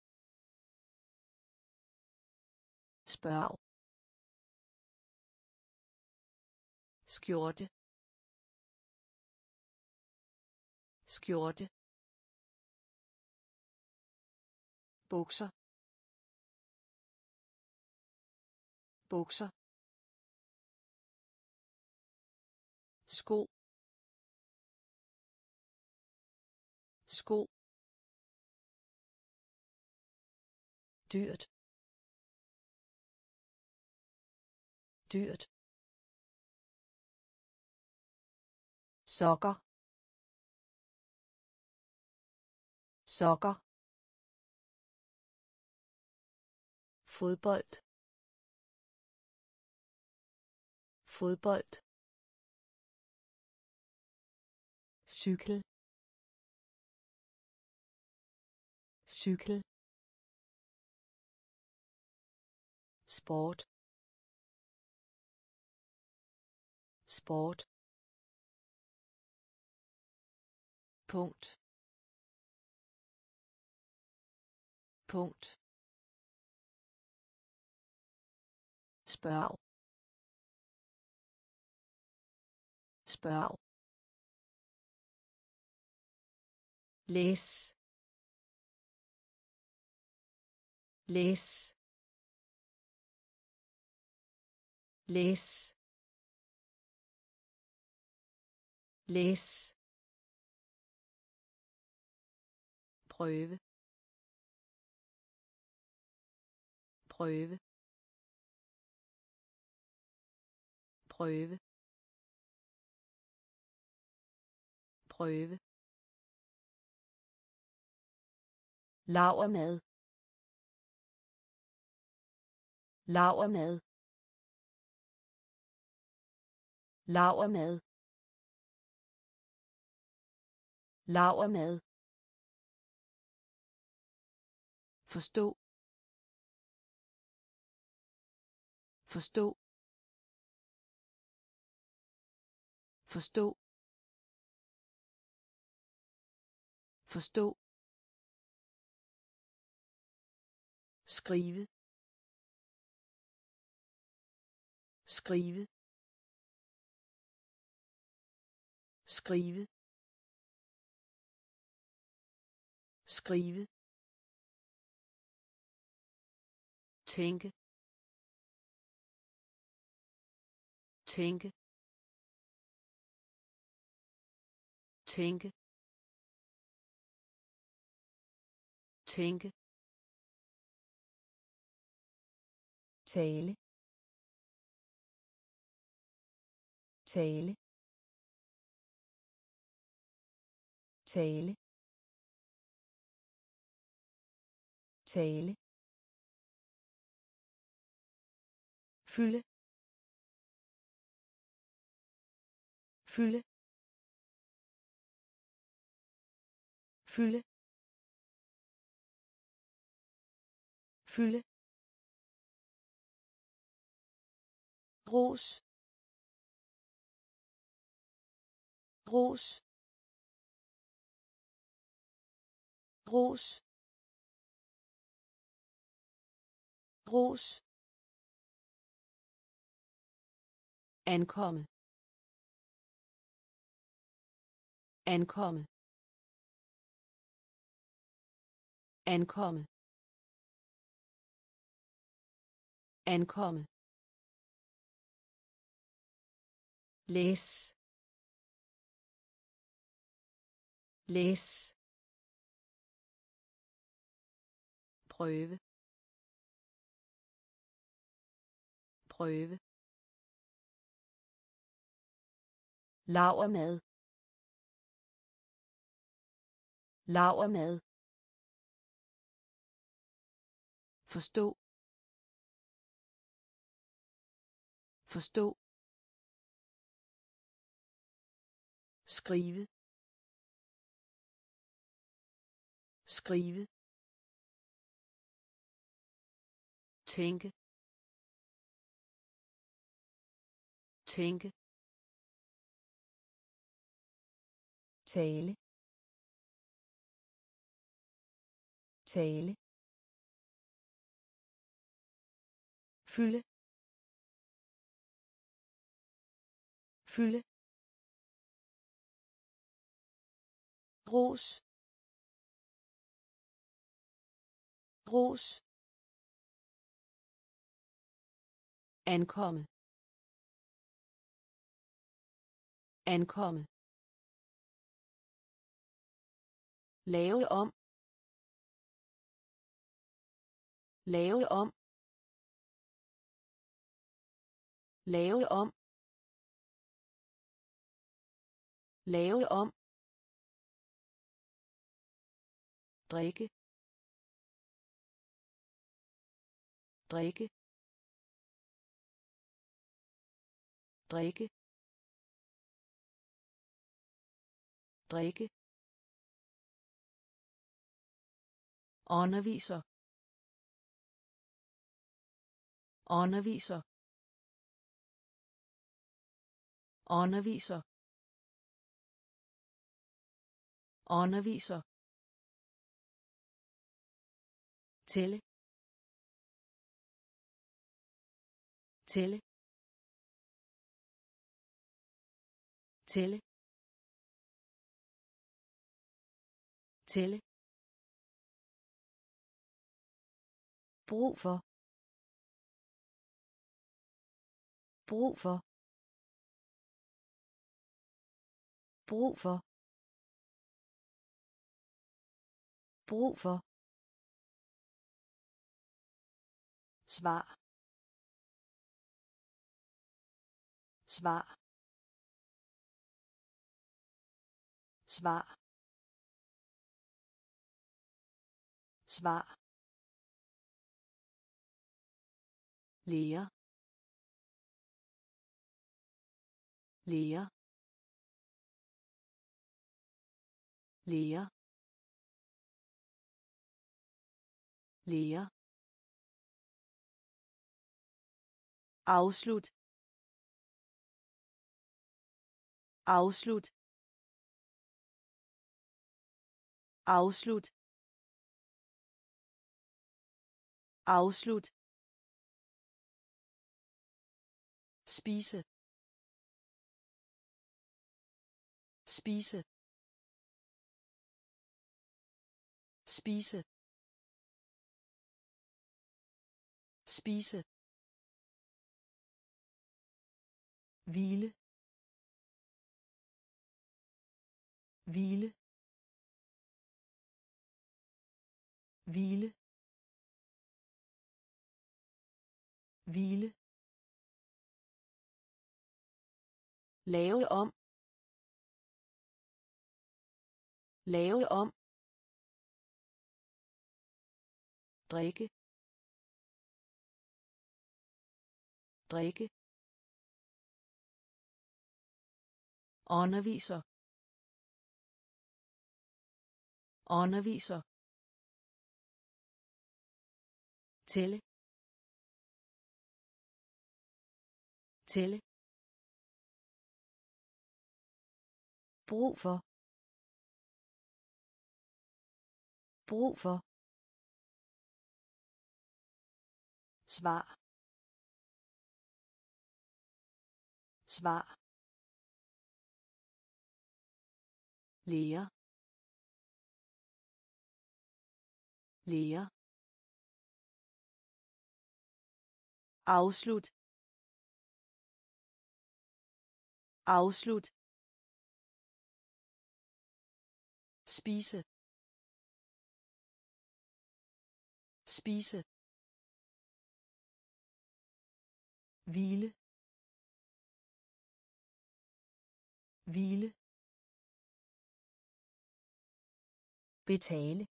spørg, skjorte, skjorte, bukser, bukser, sko, sko, dyrt, dyrt, sokker, sokker, fodbold, fodbold, cykel, cykel, sport, sport, punkt, punkt, spørg, spørg, læs læs læs læs prøve prøve prøve prøve lavermad lavermad lavermad lavermad forstå forstå forstå forstå skrive skrive skrive skrive tænke tænke tænke tænke tale tale tale tale fylde fylde fylde fylde ros ros ros ros ankomme ankomme ankomme ankomme læs læs prøve prøve lavermad lavermad forstå forstå skrive skrive tænke tænke tale tale fylde fylde ros ros ankomme ankomme lave om lave om lave om lave om drikke drikke drikke drikke underviser underviser underviser underviser tælle tælle tælle tælle, brug for, brug for, brug for, brug for, svar, svar, svar, svar, lære, lære, lære, lære, afslut, afslut, afslut, afslut, spise, spise, spise, spise, hvile, hvile, hvile, hvile, lave om, lave om, drikke, drikke, underviser, underviser, tælle, tælle, brug for, brug for, svar, svar, lære, lære, afslut, afslut, spise, spise, hvile, hvile, betale,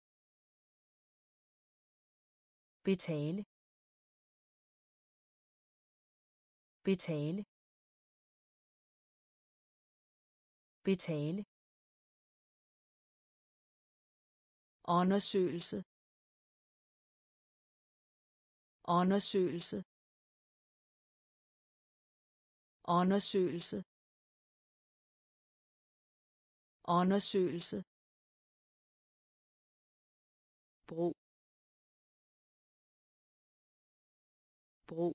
betale, betale, betale, undersøgelse, undersøgelse, undersøgelse, undersøgelse, brug, brug,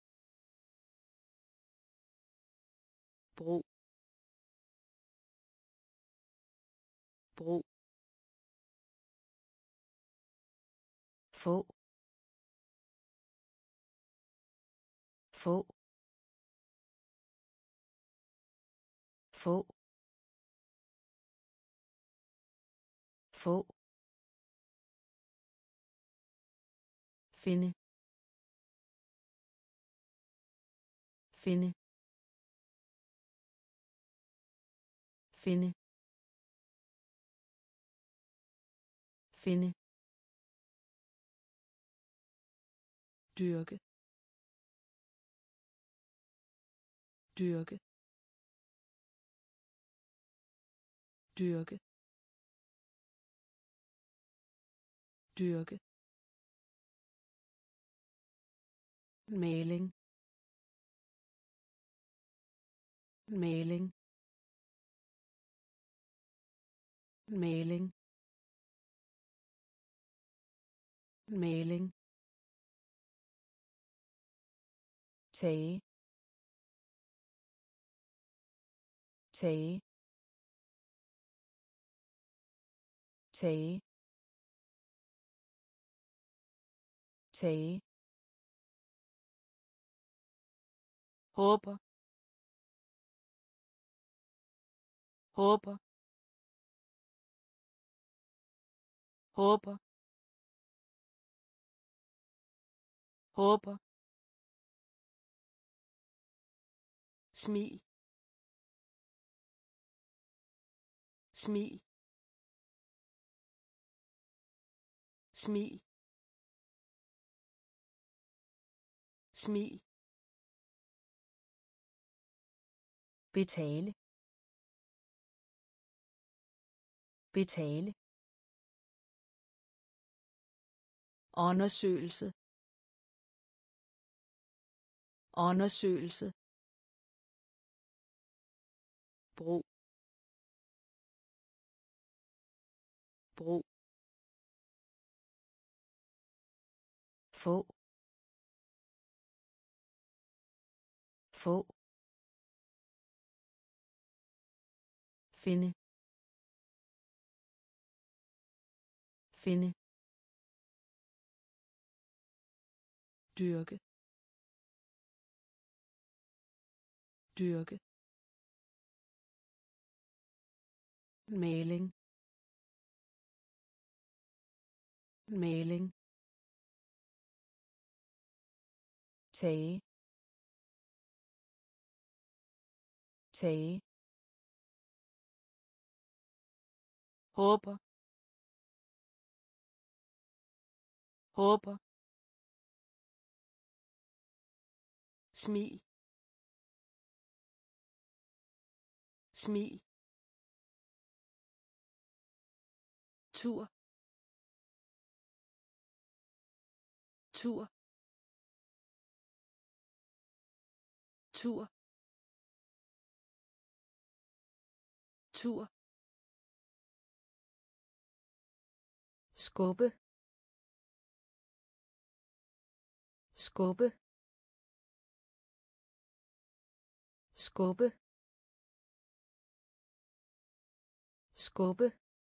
brug, brug, få, få, få, få, finde, finde, finde, finde, dyrke, dyrke, dyrke, dyrke, maling, maling, maling, maling, tage, tage, tage, tage, håber, håber, håber, håber, smil, smil, smil, smil, betale, betale, undersøgelse, undersøgelse, bro, bro, få, få, finde, finde, dyrke, dyrke, maling, maling, tage, tage, håber, håber, smil, smil, tur, tur, tur, tur, skubbe, skubbe, skubbe, skubbe,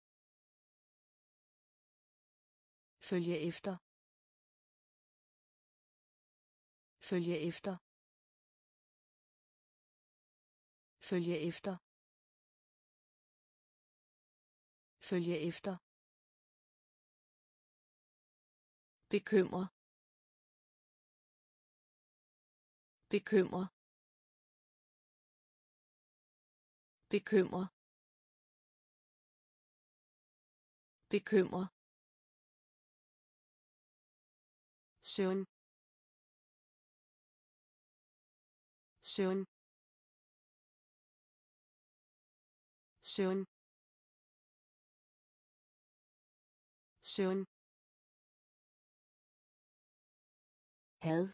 følge efter, følge efter, følge efter, følge efter, bekymre, bekymre, bekymre, bekymre, søvn, søvn, søvn, søvn, had,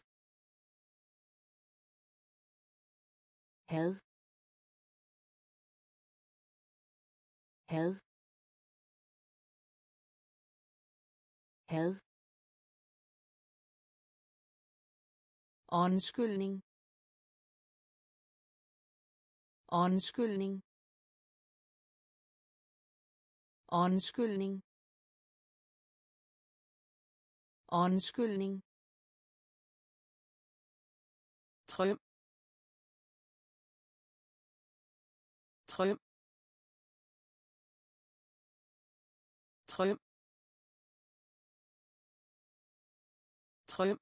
had, had, had, undskyldning, undskyldning, undskyldning, undskyldning, drøm, drøm, drøm, drøm,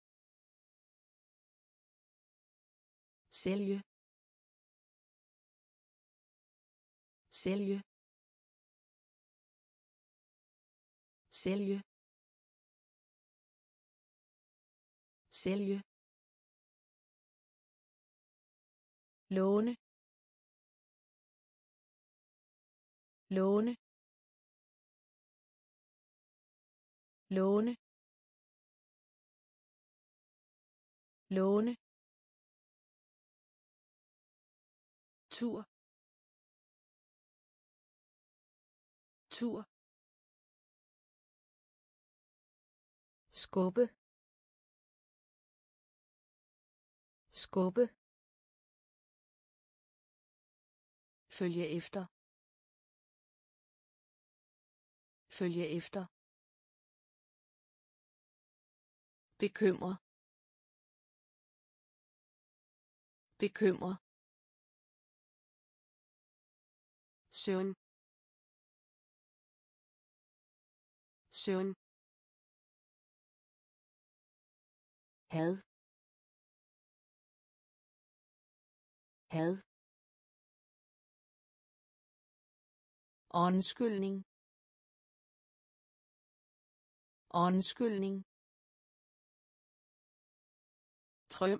sælge, sælge, sælge, sælge, låne, låne, låne, låne, tur, tur, skubbe, skubbe, følge efter, Følge efter. Bekymre. Bekymre. Søvn. Søvn. had. had. Undskyldning. Undskyldning. Drøm.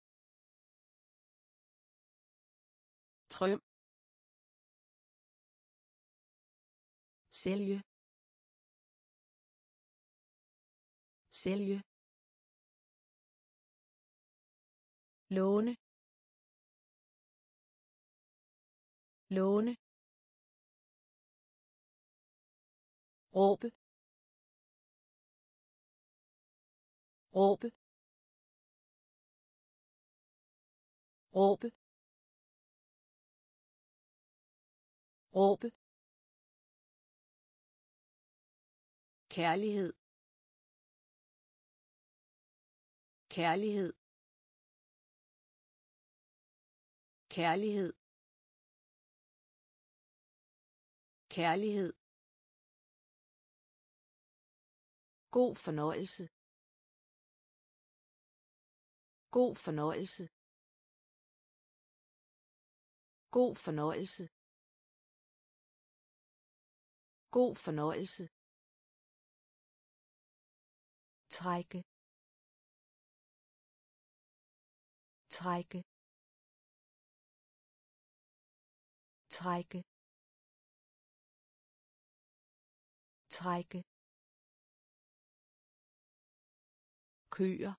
Drøm. Sælge. Sælge. Låne. Låne. Råbe. Råbe. Råbe. Råbe. Kærlighed. Kærlighed. Kærlighed. Kærlighed. God fornøjelse. God fornøjelse. God fornøjelse. God fornøjelse. Trække. Trække. Trække. Trække. Køer.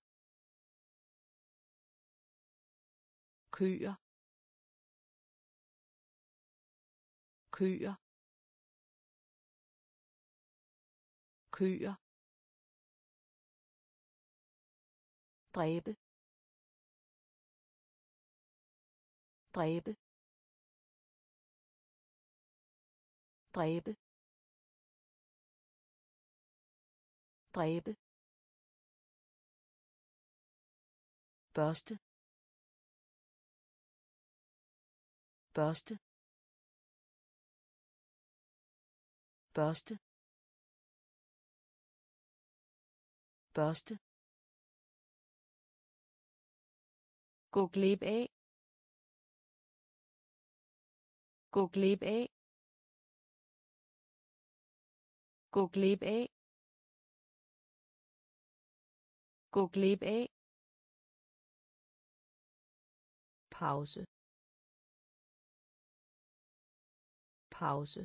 Køer. Køer. Køer. Dræbe. Dræbe. Dræbe. Dræbe. Børste. Børste. Børste. Børste. Gå glip af. Gå glip af. Gå glip af. Gå glip af. Pause. Pause.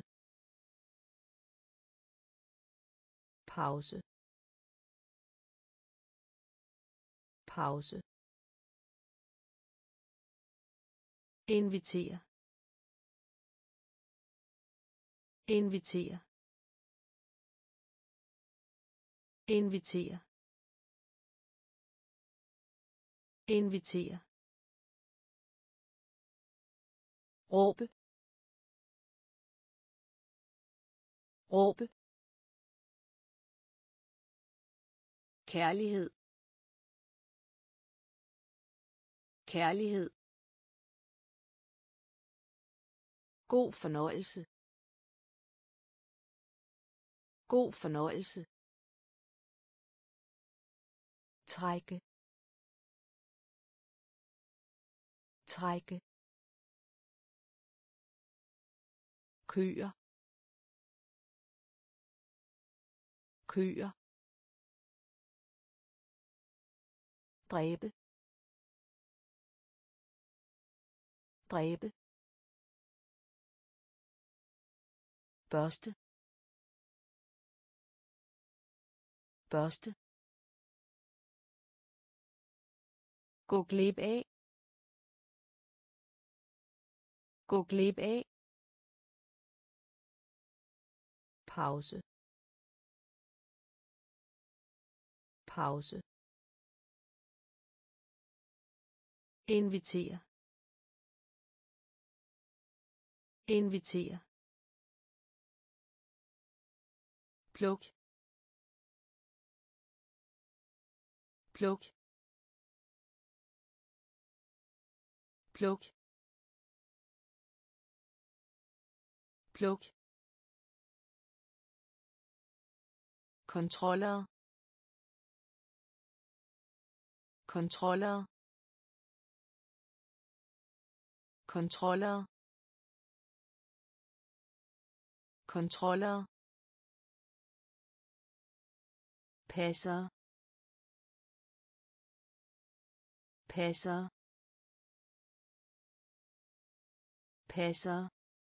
Pause. Pause. Invitere. Invitere. Invitere. Invitere. Råbe. Råbe. Kærlighed. Kærlighed. God fornøjelse. God fornøjelse. Trække. Trække. Køer. Køer. Dræbe. Dræbe. Børste. Børste. Gå glip af. Gå glip af. Pause. Pause. Invitere. Invitere. pluk pluk pluk pluk kontroller kontroller kontroller kontroller passer passer passer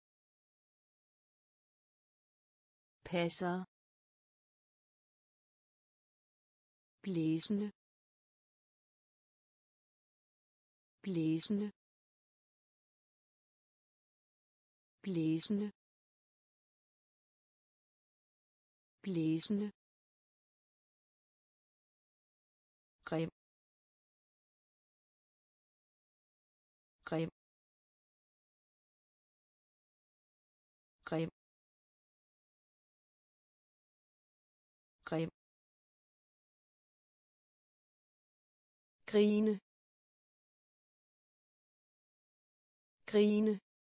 passer blæsende blæsende blæsende blæsende grim grim grim grim grine grine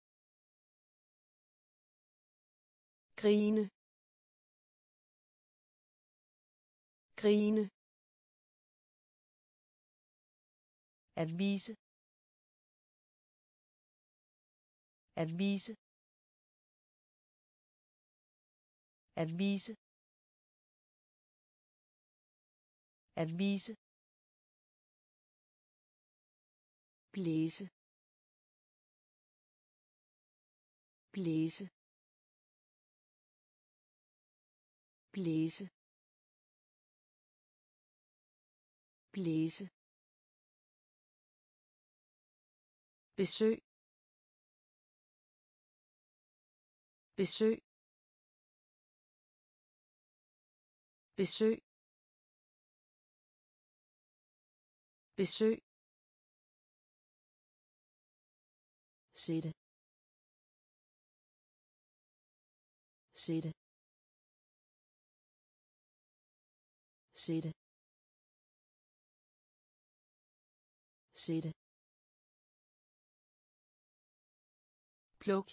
grine grine at vise at vise at vise at vise blæse blæse blæse blæse besøg besøg besøg besøg sætte sætte sætte sætte pluk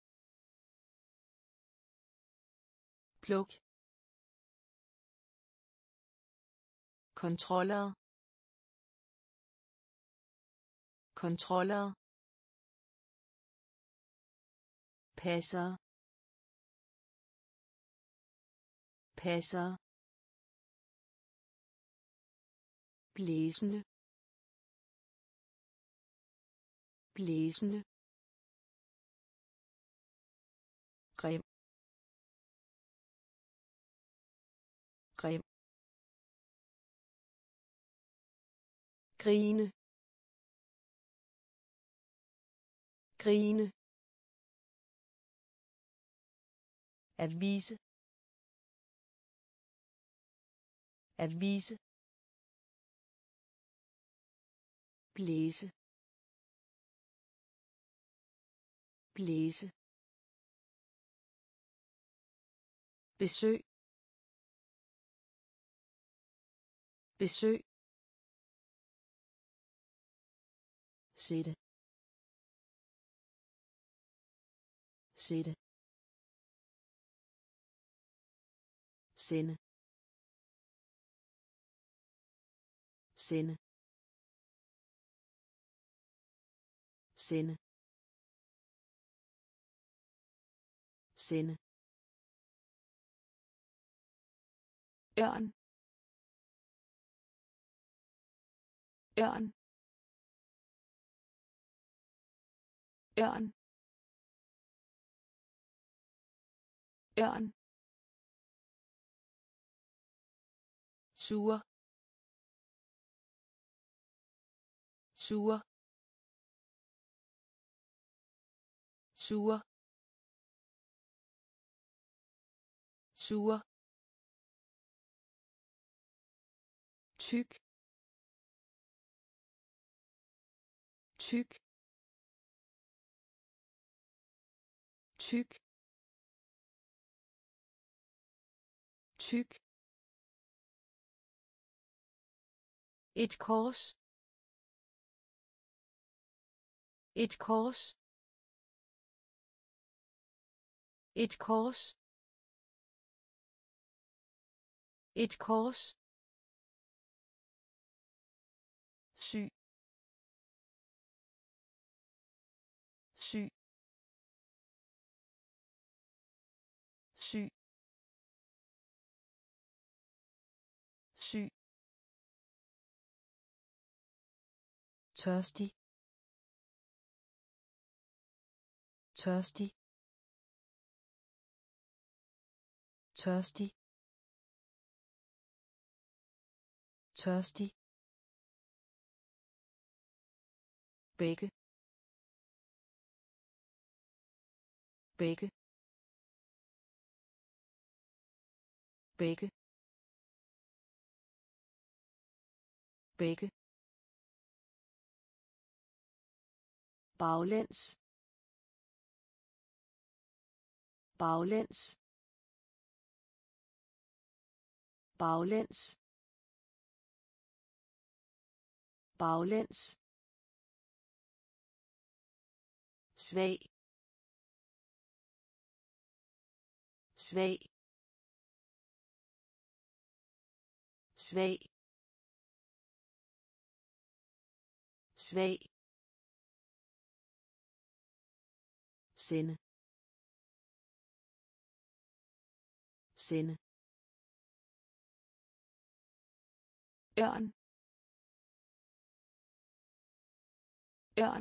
pluk kontroller kontroller passer passer blæsende blæsende grim grim grine grine at vise at vise blæse blæse besøg besøg sætte sætte sende sende sende sende ørn ørn ørn ørn sur sur sur sur tyk tyk tyk tyk, et kors, et kors, et kors, et kors, syg, syg, syg, syg, tørstig, tørstig, tørstig, tørstig, begge, begge, begge, begge, baglæns, baglæns, baglæns, baglæns, svag, svag, svag, svag, sende, sende, ørn, ørn,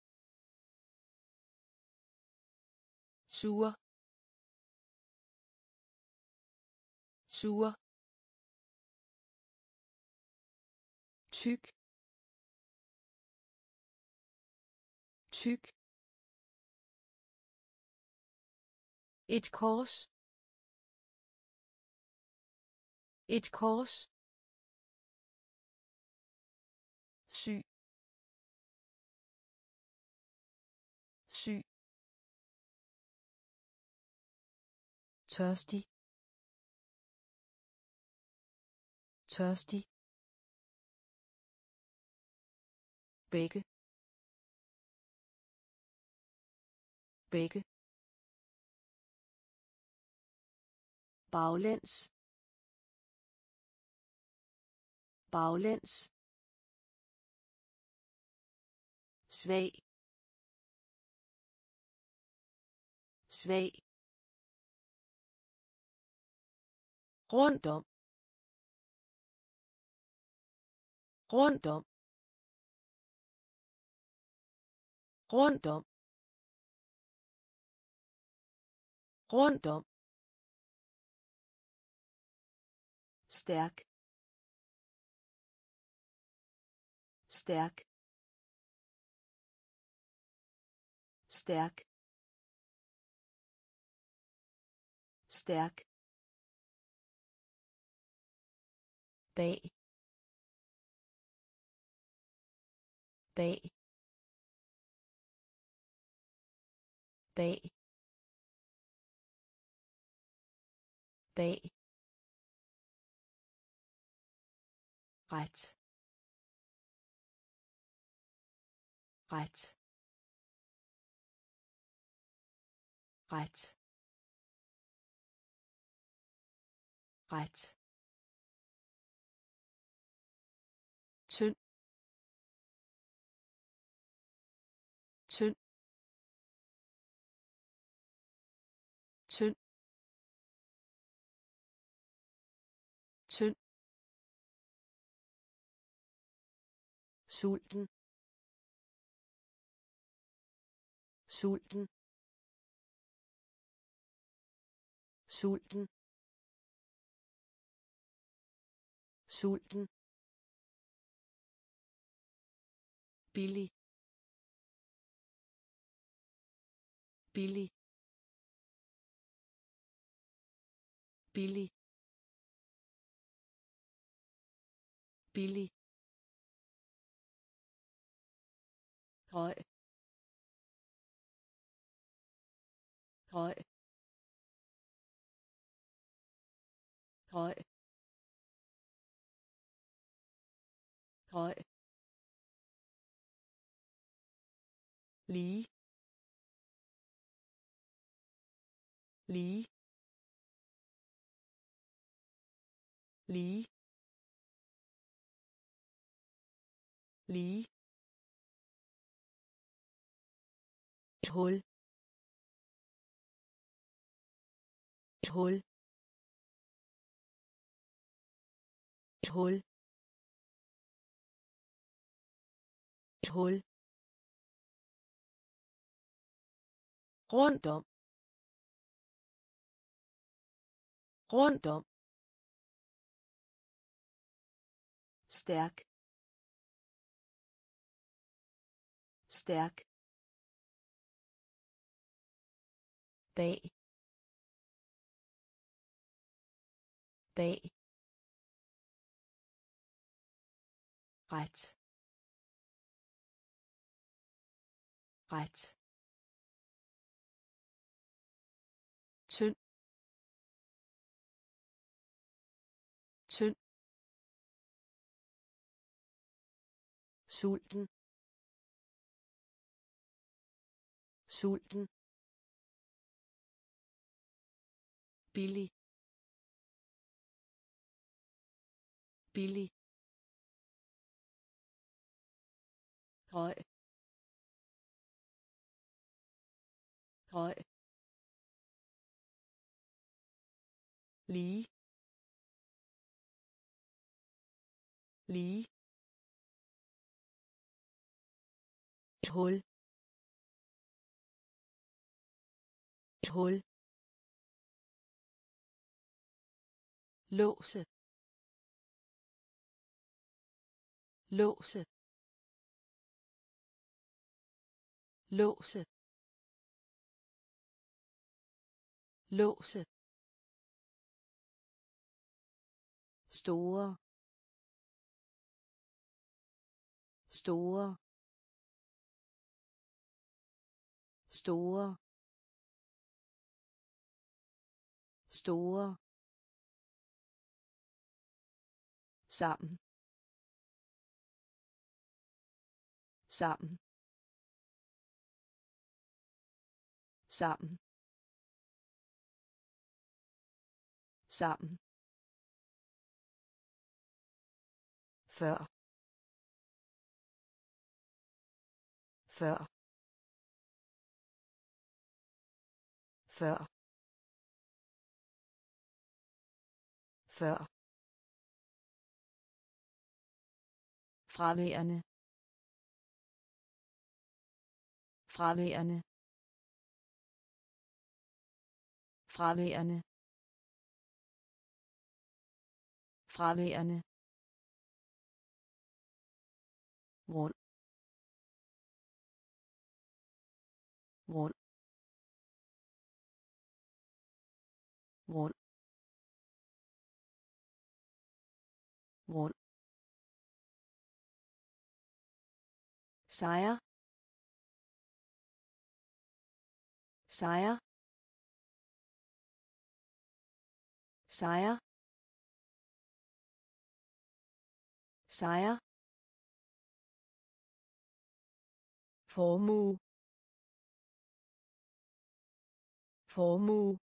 sure, sure, tyk, tyk, et kors, et kors, syg, syg, tørstig, tørstig, begge, begge, baglæns, baglæns, svag, svag, rundt om, rundt om, rundt om, rundt om, stærk, stærk, stærk, stærk, bag, bag, bag, bag, ret, ret, ret, ret, tynd, tynd, tynd, tynd, sulten, sulten, sulten, sulten, billig, billig, billig, billig, røg, røg, høj høj lige lige lige lige et hul et hul et hul et hul rundt om rundt om stærk stærk bag bag ret ret tynd tynd sulten sulten billig billig høj høj lige lige et hul et hul låse låse låse låse store store store store sammen sammen sammen sammen før før før før fraværende fraværende fraværende fraværende rund rund rund rund sejr sejr sejr sejr formue formue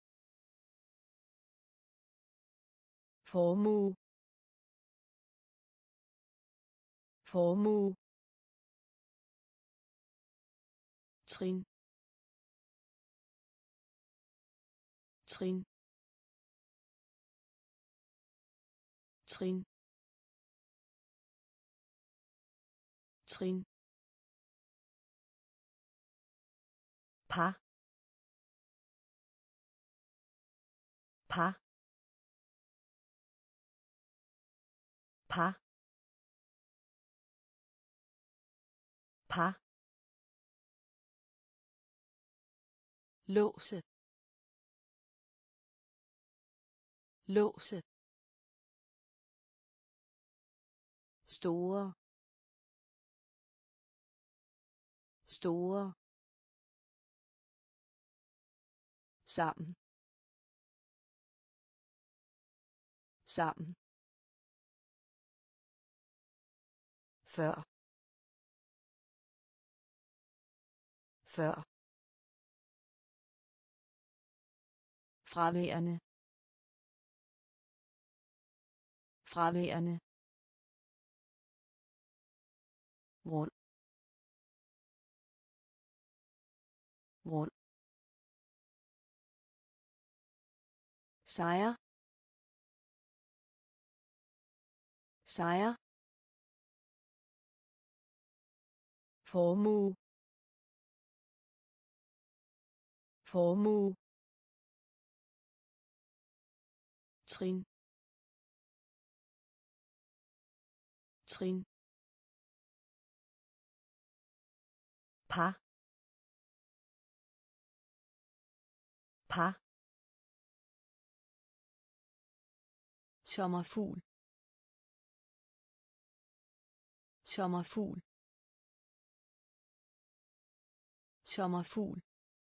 formue formue trin trin trin trin par par par par låse låse store store sammen sammen, før, før, fraværende, fraværende, rund, rund, sejr, sejr, formue, formue, trin, trin, par, par, sommerfugl, sommerfugl, sommerfugl,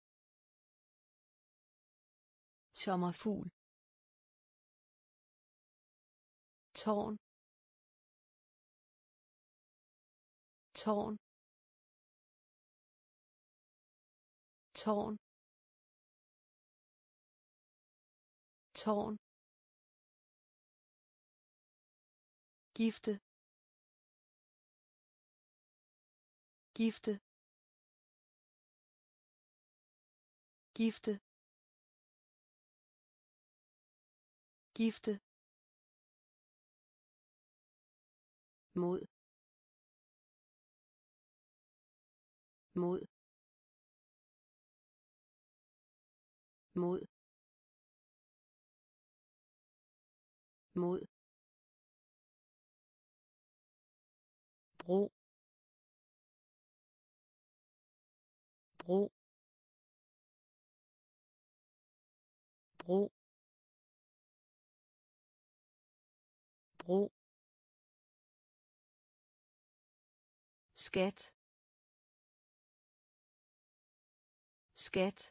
sommerfugl, tårn, tårn, tårn, tårn, gifte, gifte, gifte, gifte, mod, mod, mod, mod, bro, bro, bro, bro, skat, skat,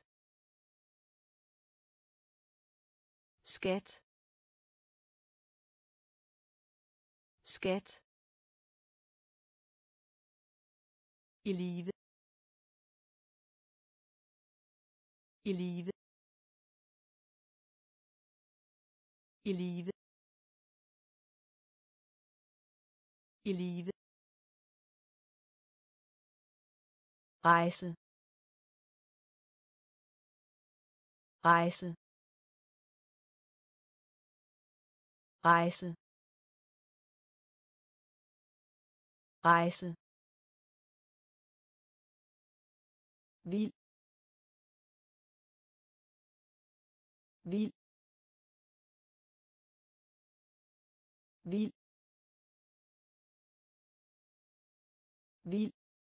skat, skat, i live, i live, i live, i live, rejse, rejse, rejse, rejse, vild, vild, vild, vild,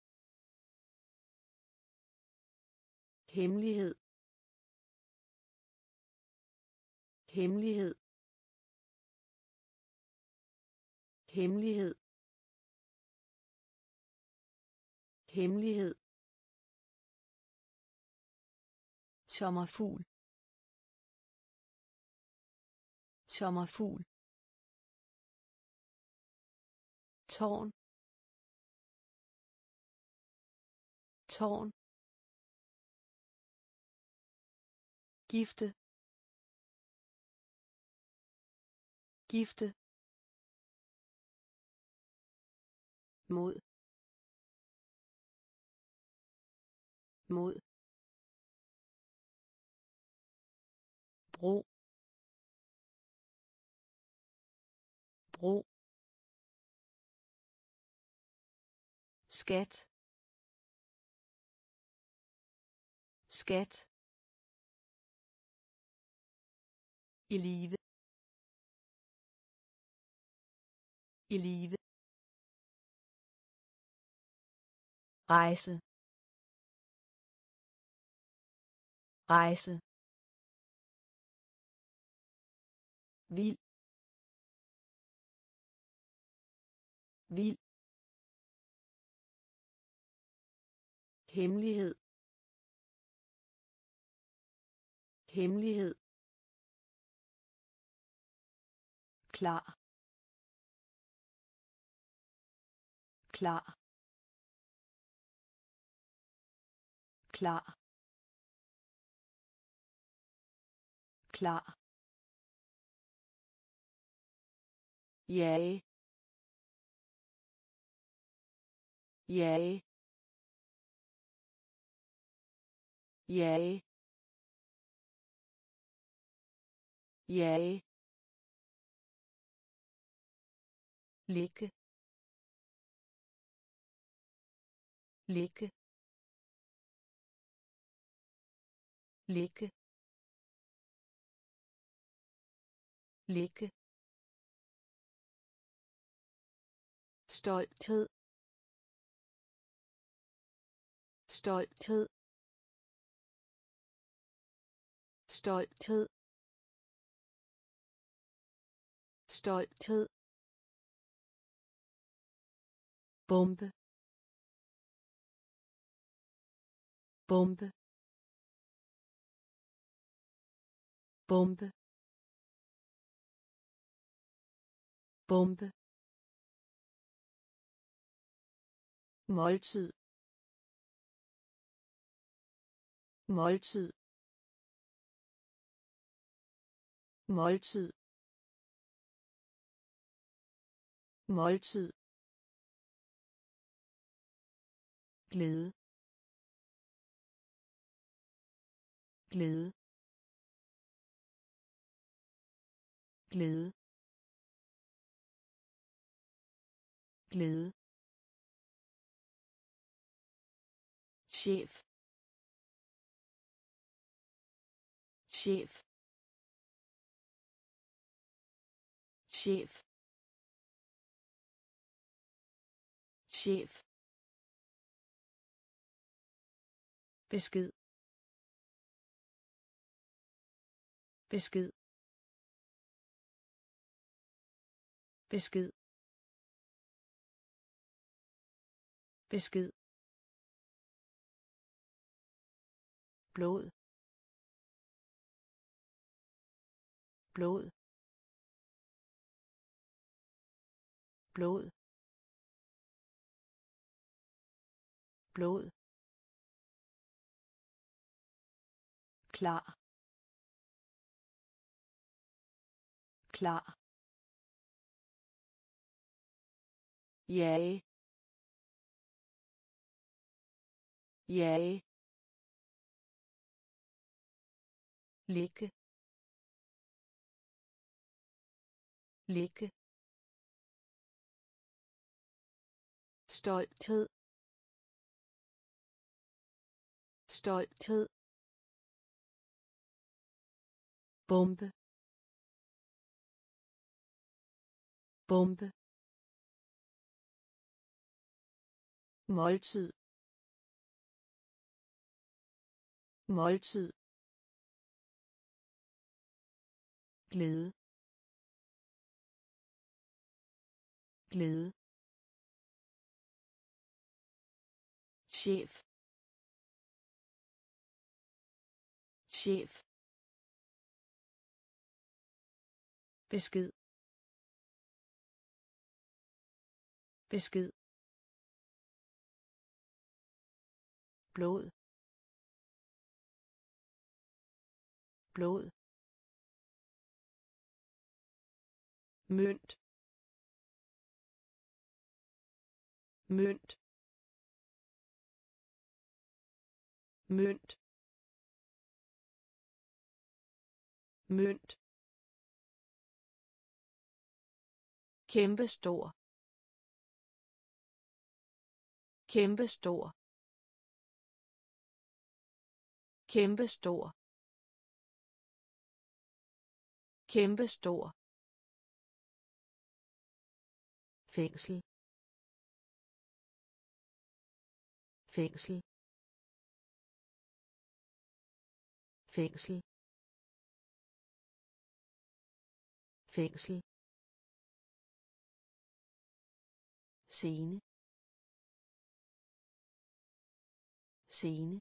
hemmelighed, hemmelighed, hemmelighed, hemmelighed, sommerfugl, sommerfugl, tårn, tårn, gifte, gifte, mod, mod, bro, bro, skat, skat, i live, i live, rejse, rejse, vild, vild, hemmelighed, hemmelighed, klar, klar, klar, klar, jage, jage, jage, jage, ligge, ligge, ligge, ligge, stolthed, stolthed, stolthed, stolthed, bombe, bombe, bombe, bombe, måltid, måltid, måltid, måltid, glæde, glæde, glæde, glæde, chef, chef, chef, chef, besked, besked, besked, besked, blod, blod, blod, blod, klar, klar, jage, jage, ligge, ligge, stolthed, stolthed, bombe, bombe, måltid, måltid, glæde, glæde, chef, chef, besked, besked, blod, blod, mønt, mønt, mønt, mønt, kæmpestor, kæmpestor, kæmpestor, kæmpestor, fængsel, fængsel, fængsel, fængsel, scene, scene,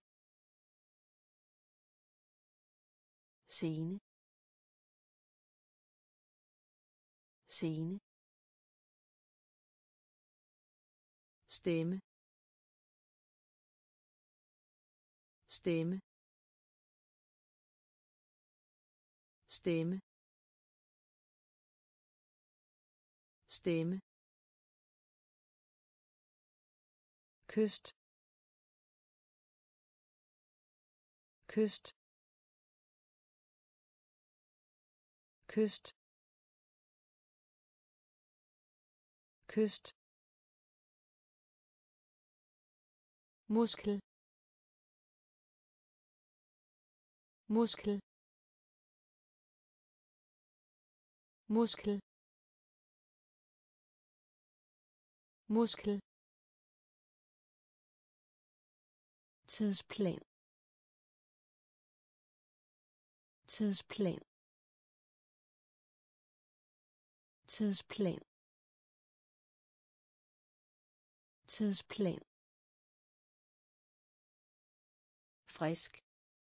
scene, scene, stemme, stemme, stemme, stemme, kyst, kyst, kyst, kyst, muskel, muskel, muskel, muskel, tidsplan, tidsplan, tidsplan, tidsplan, frisk,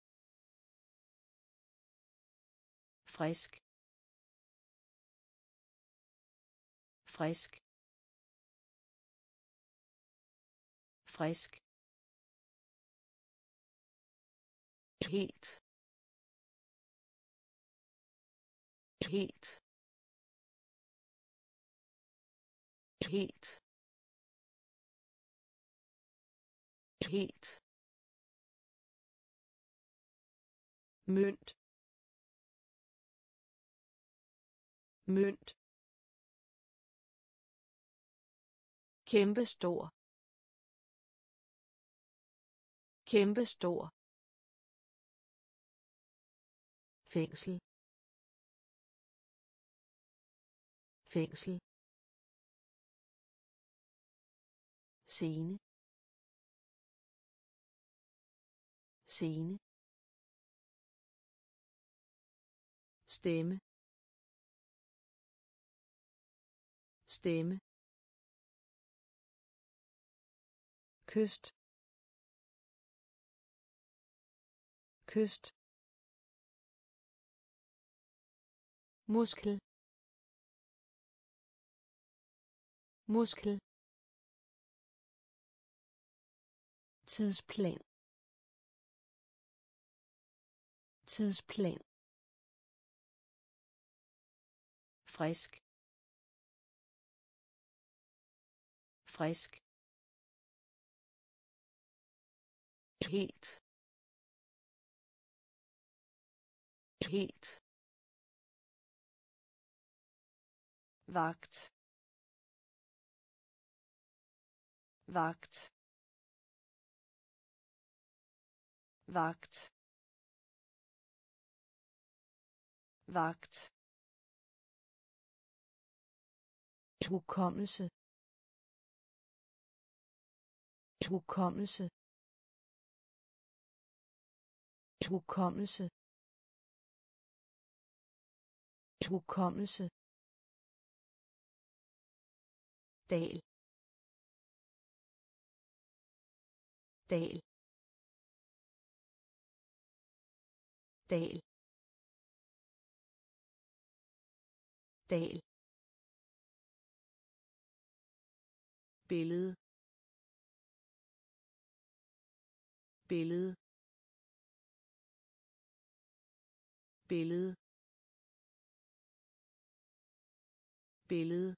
frisk, frisk, frisk, helt, helt, helt, helt, mønt, mønt, kæmpestor, kæmpestor, fængsel, fængsel, scene, scene, stemme, stemme, kyst, kyst, muskel, muskel, tidsplan, tidsplan, frisk, frisk, helt, helt, vagt, vagt, vagt, vagt, hukommelse, hukommelse, hukommelse, hukommelse, dal, dal, dal, dal, billede, billede, billede, billede,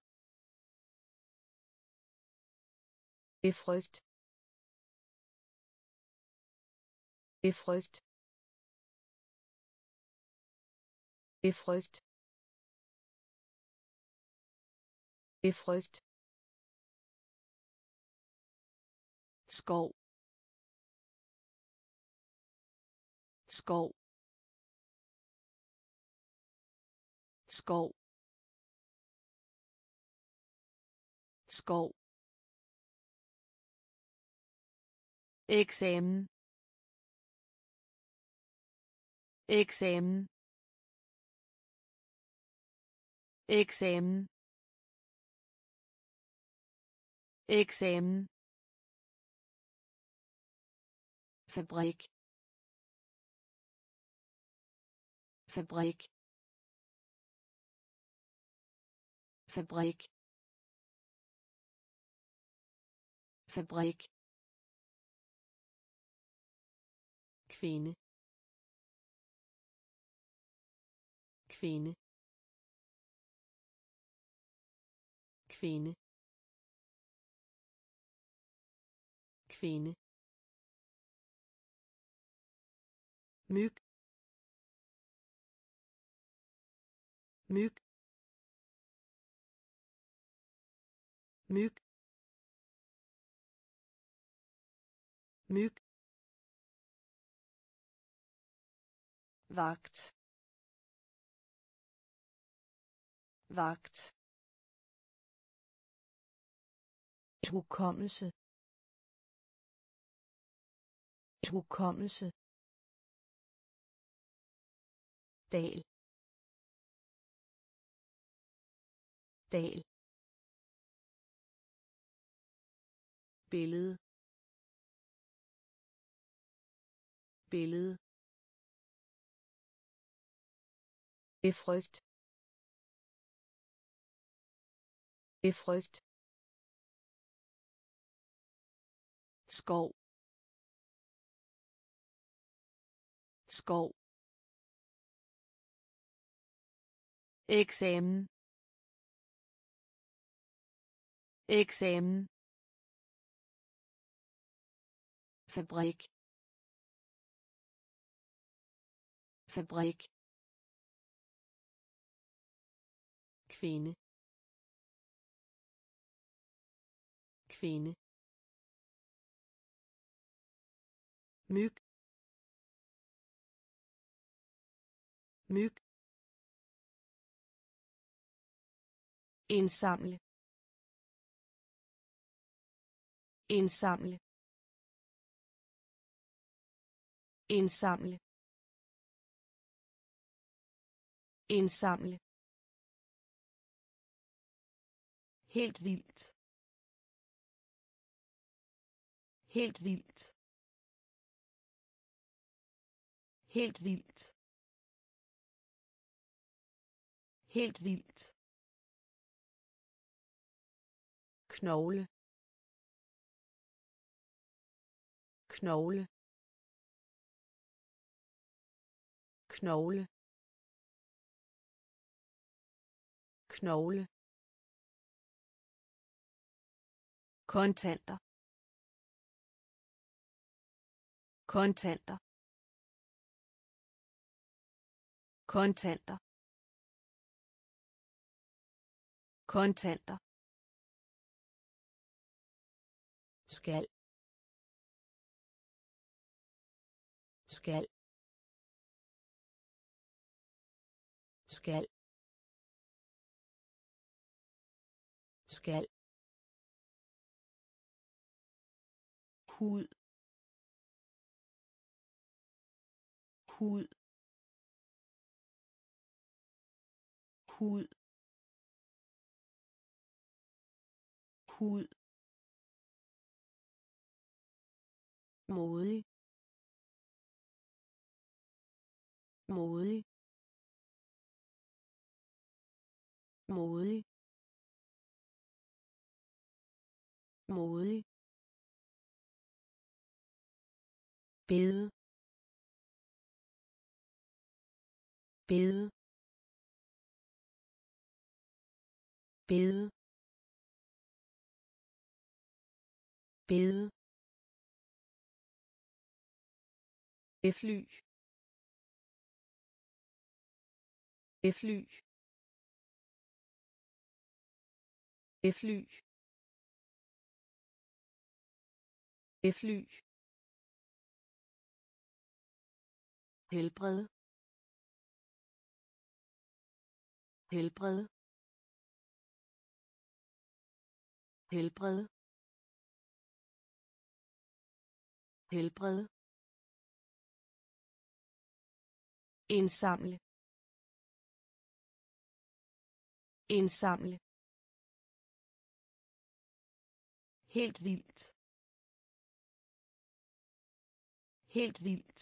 befrygt, befrygt, befrygt, befrygt, skov, skov, skov, skov, eksamen, eksamen, eksamen, eksamen, fabrik, fabrik, fabrik fabrik kvinde kvinde kvinde kvinde myg myg myg myg vagt vagt hukommelse hukommelse dal dal billede billede befrygt befrygt skov skov eksamen eksamen fabrik fabrik kvinde kvinde myg myg indsamle indsamle indsamle indsamle helt vildt helt vildt helt vildt helt vildt knogle knogle knogle knogle kontanter kontanter kontanter kontanter skal skal skal skal hud hud hud hud modig modig modig modig bede bede bede bede befly befly befly befly helbred helbred helbred helbred indsamle indsamle helt vildt helt vildt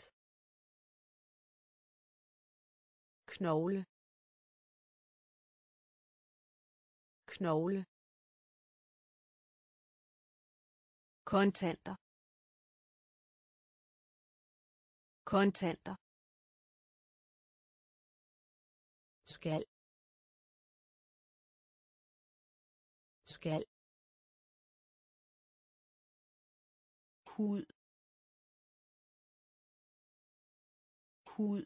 knogle knogle, kontanter, kontanter, skal, skal, hud, hud,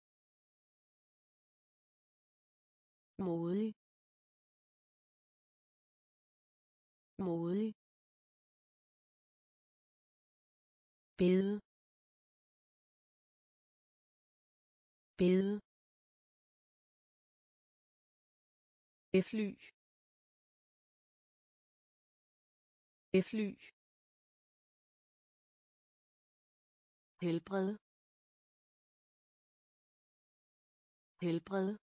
modig, modig, bede, bede, fly, fly, helbred, helbred,